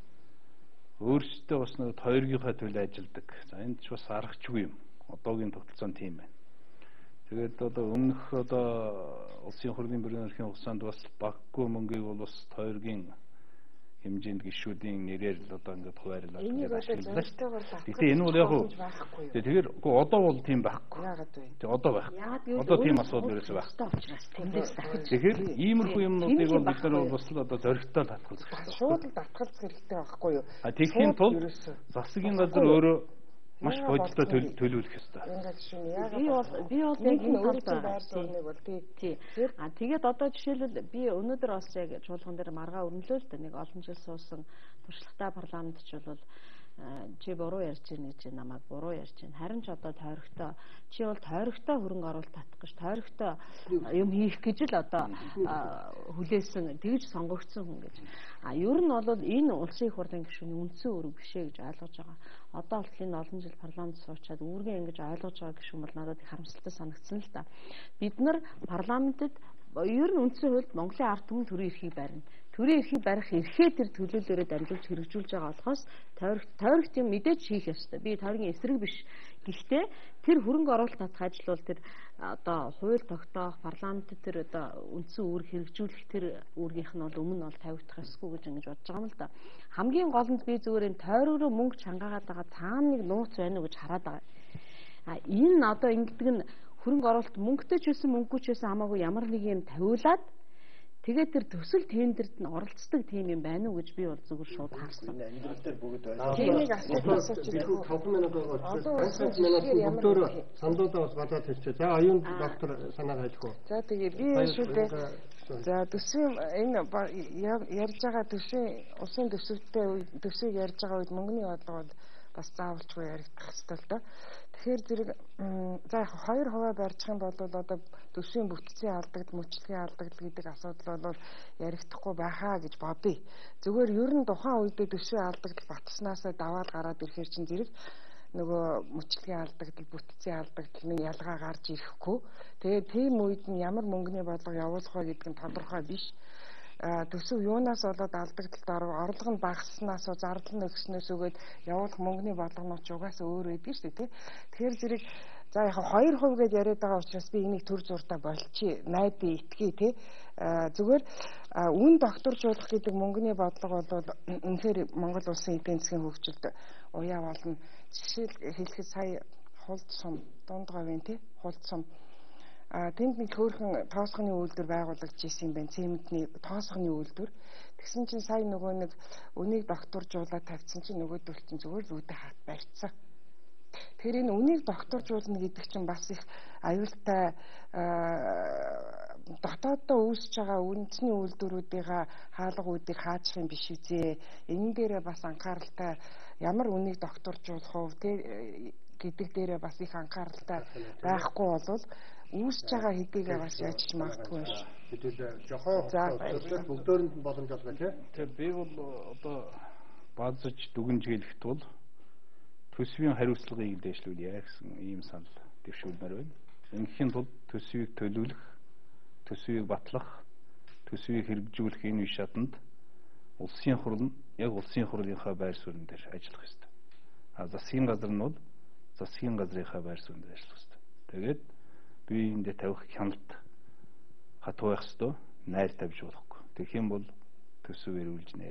S5: өөрсдөө бас нэг хоёргийнхаа төлөө ажилладаг. За энд ч бас аргачлгүй юм. Одоогийн тогтолцоо тийм байна. Тэгээд одоо өмнөх одоо улсын хурлын бюрооны хугацаанд бас баггүй мөнгийг бол бас хоёргийн хэмжээнд гишүүдийн нэрээр л одоо ингээд хуваарлаад ажилладаг. Гэтэ энэ бол яг уу тэгэхээр одоо бол тийм байхгүй. Тэгээ одоо байх. Одоо тийм асуудал ерөөсөө байх. Тэгэхээр иймэрхүү юмнуудыг бол бид нар бас л одоо зөрөгтэй татгалзах хэрэгтэй.
S3: Шууд л татгалзах хэрэгтэй байхгүй юу?
S5: Тэгэхийн тулд засгийн газар өөрөө маш бодолтой төлөвлөх ёстой.
S4: Би бол яг энэ талаар бол тий. Тэгээд одоо жишээлбэл би өнөөдөр бас яг чуулган дээр маргаа өрнөлөө л да нэг олон жил суусан туршлагатай парламент ч бол чи буруу ярьж байна гэж намайг буруу ярьж байна. Харин ч одоо тойрогтой чи бол тойрогтой хөрөнгө оруулалт татах гэж тойрогтой юм хийх гэж л одоо хүлээсэн тэгж сонгогдсон хүн гэж. Ер нь бол энэ улсын их хурлын гишүүний үндсэн үүрэг бишээ гэж ойлгож байгаа. Одоо бол энэ олон жил парламент суучаад үүргээ ингэж ойлгож байгаа гишүүн бол надад их харамсалтай санагдсан л да. Бид нар парламентэд ер нь үндсэн хуульд Монголын ард түмэн төрийн эрхийг барина. Төрийн эрхийг барих эрхээ тэр төлөөлөлөөрөө дамжуулж хэрэгжүүлж байгаа болохоос тойрогт юм мэдээж хийх ёстой. Би тойргийн эсрэг биш. Гэхдээ тэр хөрөнгө оруулалт татах ажил бол тэр одоо хууль тогтоох парламентэд тэр одоо үндсэн үүрэг хэрэгжүүлэх тэр үүргийнх нь бол өмнө бол тавигдах ёсгүй гэж ингэж бодож байгаа юм л да. Хамгийн гол нь би зүгээр энэ тойрогроо мөнгө чангаагаад байгаа цаана нэг нууц байна уу гэж хараад байгаа. Энэ одоо ингэдэг нь хөрөнгө оруулалт мөнгөтэй ч байсан мөнгөгүй ч байсан хамаагүй ямар нэг юм тавиулаад тэгээд тэр төсөл тендерт нь оролцдог тийм юм байна уу гэж би бол зүгээр шууд харсан.
S6: Амьдрал дээр бүгд байна.
S3: Тиймийг асууж
S1: байгаа. 5 минут байгаа. 5 минут бүгдөө сандуудаа бас гадаад хэлчихэ. За аюун доктор санаа хэлэх үү.
S3: За тэгээ би шүлээ. За төсвийн энэ ярьж байгаа төсвийн улсын төсвийг ярьж байгаа үед мөнгөний бодлого бол бас заавалчгүй яригдах ёстой л доо. Тэгэхээр зэрэг за 2% барьчих юм бол одоо төсвийн бүтцийн алдагдал, мөчлөгийн алдагдал гэдэг асуудал бол яригдахгүй байхаа гэж бодъё. Зүгээр ер нь тухайн үедээ төсвийн алдагдал батснаасаа даваад гараад ирэхээр чинь зэрэг нөгөө мөчлөгийн алдагдал, бүтцийн алдагдлын ялгаа гарч ирэхгүй. Тэгээд тийм үед нь ямар мөнгөний бодлого явуулах вэ гэдэг нь тодорхой биш. Төсөв юунаас болоод алдагдалд орлого нь багаснаас зардал нь өгснөөс өгөөд явуулах мөнгөний бодлогонууд ч угаасаа өөр байдаг шүү дээ. Тэгэхээр зэрэг за яг 2% гэж яриад байгаа учраас би энийг төр зуртаа болчих найдаа итгэе тий. Зүгээр үн докторжуулах гэдэг мөнгөний бодлого бол үнэхээр Монгол улсын эдийн засгийн хөгжилд уяа болно. Жишээл хэлэхэд сая хулд сум дунд говийн тий хулд сум Тэнд нэг хөөрхөн тоосгоны үйлдвэр байгуулагдж исэн юм байна. Цементний тоосгоны үйлдвэр. Тэгсэн чинь сая нөгөө нэг үнийг докторжуулаад тавьсан чинь нөгөөдөл чинь зүгээр л үүдэ хат барьцсан. Тэгэхээр энэ үнийг докторжуулна гэдэг чинь бас их аюултай дотооддоо үүсэж байгаа үндэсний үйлдвэрүүдийн хаалгуудыг хаачих юм биш үзээ. Энэ дээрээ бас анхааралтай ямар үнийг докторжуулах уу гэдэг дээрээ бас их анхааралтай байхгүй болвол үүсэж байгаа хэдийгээ бас яажч магадгүй ш.
S1: Хэдүүл жохон бүгдөөрэнд нь боломж олгоо тий.
S5: Тэгээ би бол одоо базж дүгнжийлэхэд бол төсвийн хариуцлагыг дэвшлүүл яа гэсэн ийм санал дэвшүүлмээр байна. Ингэхийн тулд төсвийг төлөвлөх, төсвийг батлах, төсвийг хэрэгжүүлэх энэ үе шатанд улсын хурал нь яг улсын хурлынхаа байр суурин дээр ажиллах ёстой. Засгийн газар нь бол засгийн газрынхаа байр суурин дээр ажиллах ёстой. Тэгээд бие биендээ тавих хяналт хатуу байх ёстой, найр тавьж болохгүй. Тэгэх юм бол төсөв эрүүлж нэ.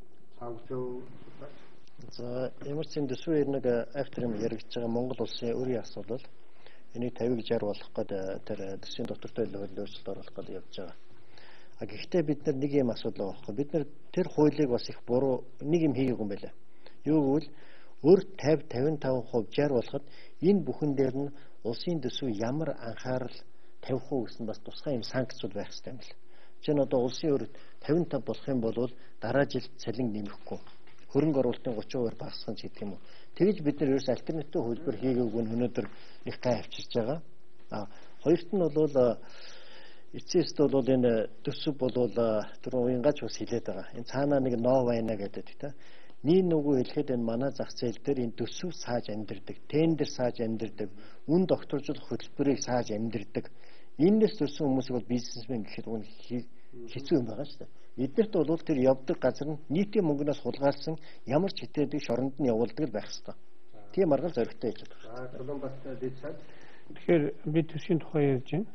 S6: За ямар ч юм төсөв нэг автор юм яригдж байгаа Монгол улсын өөрийн асуудал энийг 50-60 болох гэдэг тэр төсвийн доктортой өөрчлөлт оруулах гэдэг явж байгаа. Гэхдээ бид нар нэг юм асуудал байгаа. Бид нар тэр хуулийг бас их буруу нэг юм хийгээгүй юм байна. Юу гэвэл өөр 50-55% 60 болоход энэ бүхэн дээр нь улсын төсөв ямар анхаарал тавих уу гэсэн бас тусгай юм санкцууд байх хэрэгтэй юм л. Жишээ нь одоо улсын өөр 55 болох юм бол дараа жил цалин нэмэхгүй. Хөрөнгө оруулалтын 30% багасгах ч гэдэг юм уу. Тэгэж бид нар ерөөс альтернатив хөлбөр хийгээгүй нь өнөөдөр их гай авчирч байгаа. Хоёрт нь бол эцэст бол энэ төсөв бол тэр уянгач бас хилээд байгаа. Энэ цаанаа нэг ноо байна гэдэг тийм. Нийт нүгүү хэлэхэд энэ манай зах зээл дээр энэ төсөв сааж амьдэрдэг, тендер сааж амьдэрдэг, үн докторжуулах хөтөлбөрийг сааж амьдэрдэг. Энэс төрсэн хүмүүсийг бол бизнесмен гэхэд хэцүү юм байгаа шүү дээ. Эднэрт бол тэр явдаг газар нь нийтийн мөнгнөөс хулгайлсан ямар ч хэтээдэг шоронд нь явуулдаг л байх ёстой. Тийм арга зоригтой хийж байгаа.
S2: Тэгэхээр би төсвийн тухай ярьж байна.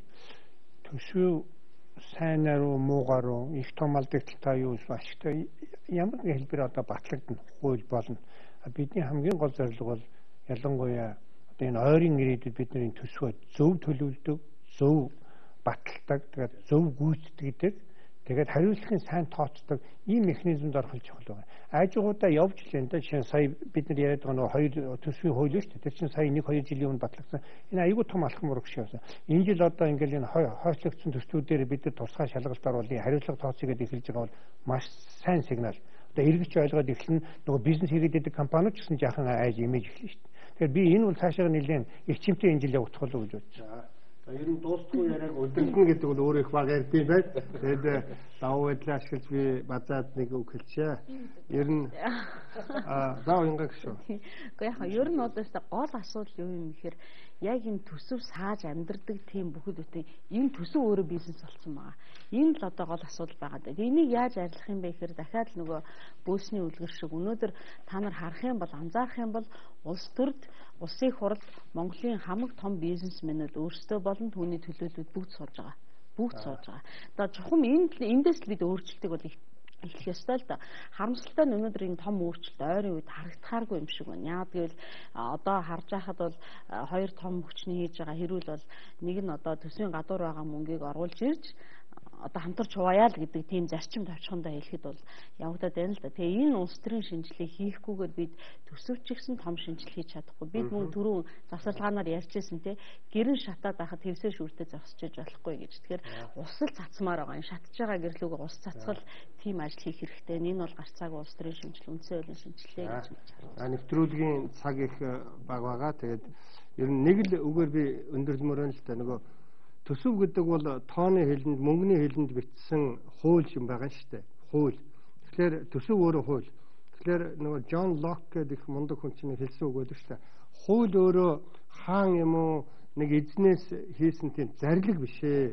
S2: Төсөв сайнаар уу муугаар уу их том алдагдлаа юу ашигтай ямар нэг хэлбэр одоо батлагдана хууль болно. Бидний хамгийн гол зорилго бол ялангуяа одоо энэ ойрын ирээдүйд бидний төсвөө зөв төлөвлөдөг, зөв баталдаг, тэгээд зөв гүйцэтгэдэг, тэгээд хариуцлагын сайн тооцдог ийм механизмд орох чухал байна. Айжгуудаа явж лэн дээ. Жишээ нь сая бид нар яриад байгаа хоёр төсвийн хууль шүү дээ. Тэр чинь сая 1-2 жилийн өмнө батлагдсан. Энэ айгүй том алхам ураг шиг байна. Энэ жил одоо ингээл энэ хойшлогдсон төслүүдээр бид нар тусгай шалгалт оруулын хариуцлага тооцъё гэдээ эхэлж байгаа бол маш сайн сигнал. Одоо эргэж ойлгоод эхлэн нөгөө бизнес хийгээд байгаа компаниуд ч гэсэн жаахан айж имиж эхэлнэ шүү дээ. Тэгэхээр би энэ бол цаашаа нэлээд их чимтэй энэ жил явагдах болов уу гэж бодож байна.
S1: Ер нь дуустгүй яриаг өдөрлөн гэдэг бол өөр их баг ярьдیں۔ Байд. Тэгээд давуу байдлаа ашиглаж би базаад нэг үг хэлчихье. Ер нь заа уянга гэж шүү.
S4: Гэхдээ яг ер нь одоос гол асуудал юу юм гэхээр яг энэ төсөв сааж амьдардаг тийм бүхэд үтэй энэ төсөв өөрөө бизнес болсон байгаа. Энэ л одоо гол асуудал байгаа даа. Энийг яаж арилгах юм бэ гэхээр дахиад л нөгөө бөөсний үлгэр шиг өнөөдөр та нар харах юм бол анзаарах юм бол улс төрд улсын хурал Монголын хамаг том бизнесмэнүүд өөрсдөө болон түүний төлөөлөлд бүгд сууж байгаа. Бүгд сууж байгаа. Одоо чухам эндээс л бид өөрчлөлтийг бол эхлэх ёстой л да. Харамсалтай нь өнөөдөр энэ том өөрчлөлт ойрын үед харагдахааргүй юм шиг байна. Яагаад гэвэл одоо харж байхад бол хоёр том хүчний хийж байгаа хэрүүл бол нэг нь одоо төсвийн гадуур байгаа мөнгийг оруулж ирж одоо хамтарч хуваая л гэдэг тийм зарчим тавьчихандаа хэлэхэд бол явагдаад байна л да. Тэгээ энэ улс төрийн шинжилгээ хийхгүйгээр бид төсөвч гэсэн том шинжил хийж чадахгүй. Бид мөн түрүүн завсарлагаанаар ярьжсэн те гэрэн шатаад байхад хэвсээ шүртээ зогсож болохгүй гэж. Тэгэхээр усал цацмаар байгаа. Энэ шатж байгаа гэрлүүгээ ус цацгал тийм ажил хийх хэрэгтэй. Энэ бол гарцаагүй улс төрийн шинжил, үндсэн хуулийн шинжилгээ гэж байна.
S1: Нэвтрүүлгийн цаг их бага байгаа. Тэгээд ер нь нэг л үгээр би өндөрлмөр байна л да. Нөгөө төсөв гэдэг бол тооны хэлэнд, мөнгөний хэлэнд бичсэн хууль юм байгаа шүү дээ. Хууль. Тэгэхээр төсөв өөрөө хууль. Тэгэхээр нөгөө Джон Лок гэдэг мундаг хүн чинь хэлсэн үг байдаг шүү дээ. Хууль өөрөө хаан юм уу нэг эзнээс хийсэн тийм зарлиг биш ээ.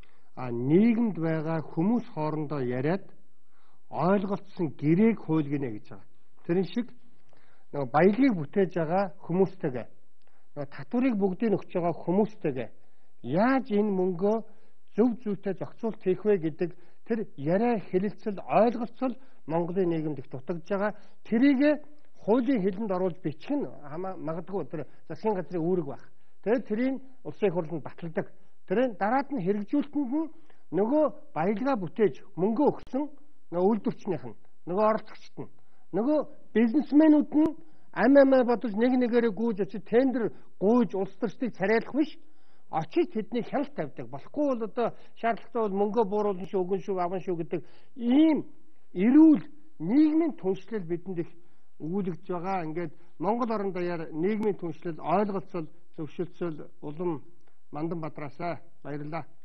S1: Нийгэмд байгаа хүмүүс хоорондоо яриад ойлголцсон гэрээг хууль гинэ гэж байгаа. Тэрэн шиг нөгөө баялагийг бүтээж байгаа хүмүүстэйгээ, нөгөө татварыг бүгдийг өгч байгаа хүмүүстэйгээ яаж энэ мөнгөө зөв зүйтэй зохицуулт хийх вэ гэдэг тэр яриа хэлэлцэл ойлголцол Монголын нийгэмд их дутагдж байгаа. Тэрийг хуулийн хэлэнд оруулж бичих нь магадгүй тэр засгийн газрын үүрэг баг. Тэгээд тэрийг улсын хурланд баталдаг. Тэр дараад нь хэрэгжүүлэлтэнд нь нөгөө баялгаа бүтээж мөнгө өгсөн нөгөө үйлдвэрчнийх нь, нөгөө оролцогчд нь, нөгөө бизнесмэнүүд нь амаа бодож нэг нэгээрээ гүйж очиж тендер гүйж улс төрчдийг царайлах биш. Очиж тэдний хяналт тавьдаг. Болохгүй бол одоо шаардлагатай бол мөнгө бууруулна шүү, өгөн шүү, аван шүү гэдэг ийм эрүүл нийгмийн түншлэл бидэнд их өгүүлэгдэж байгаа. Ингээд Монгол орон даяар нийгмийн түншлэл ойлголцол зөвшөлтсөл улам Мандан Бадраасаа баярлалаа.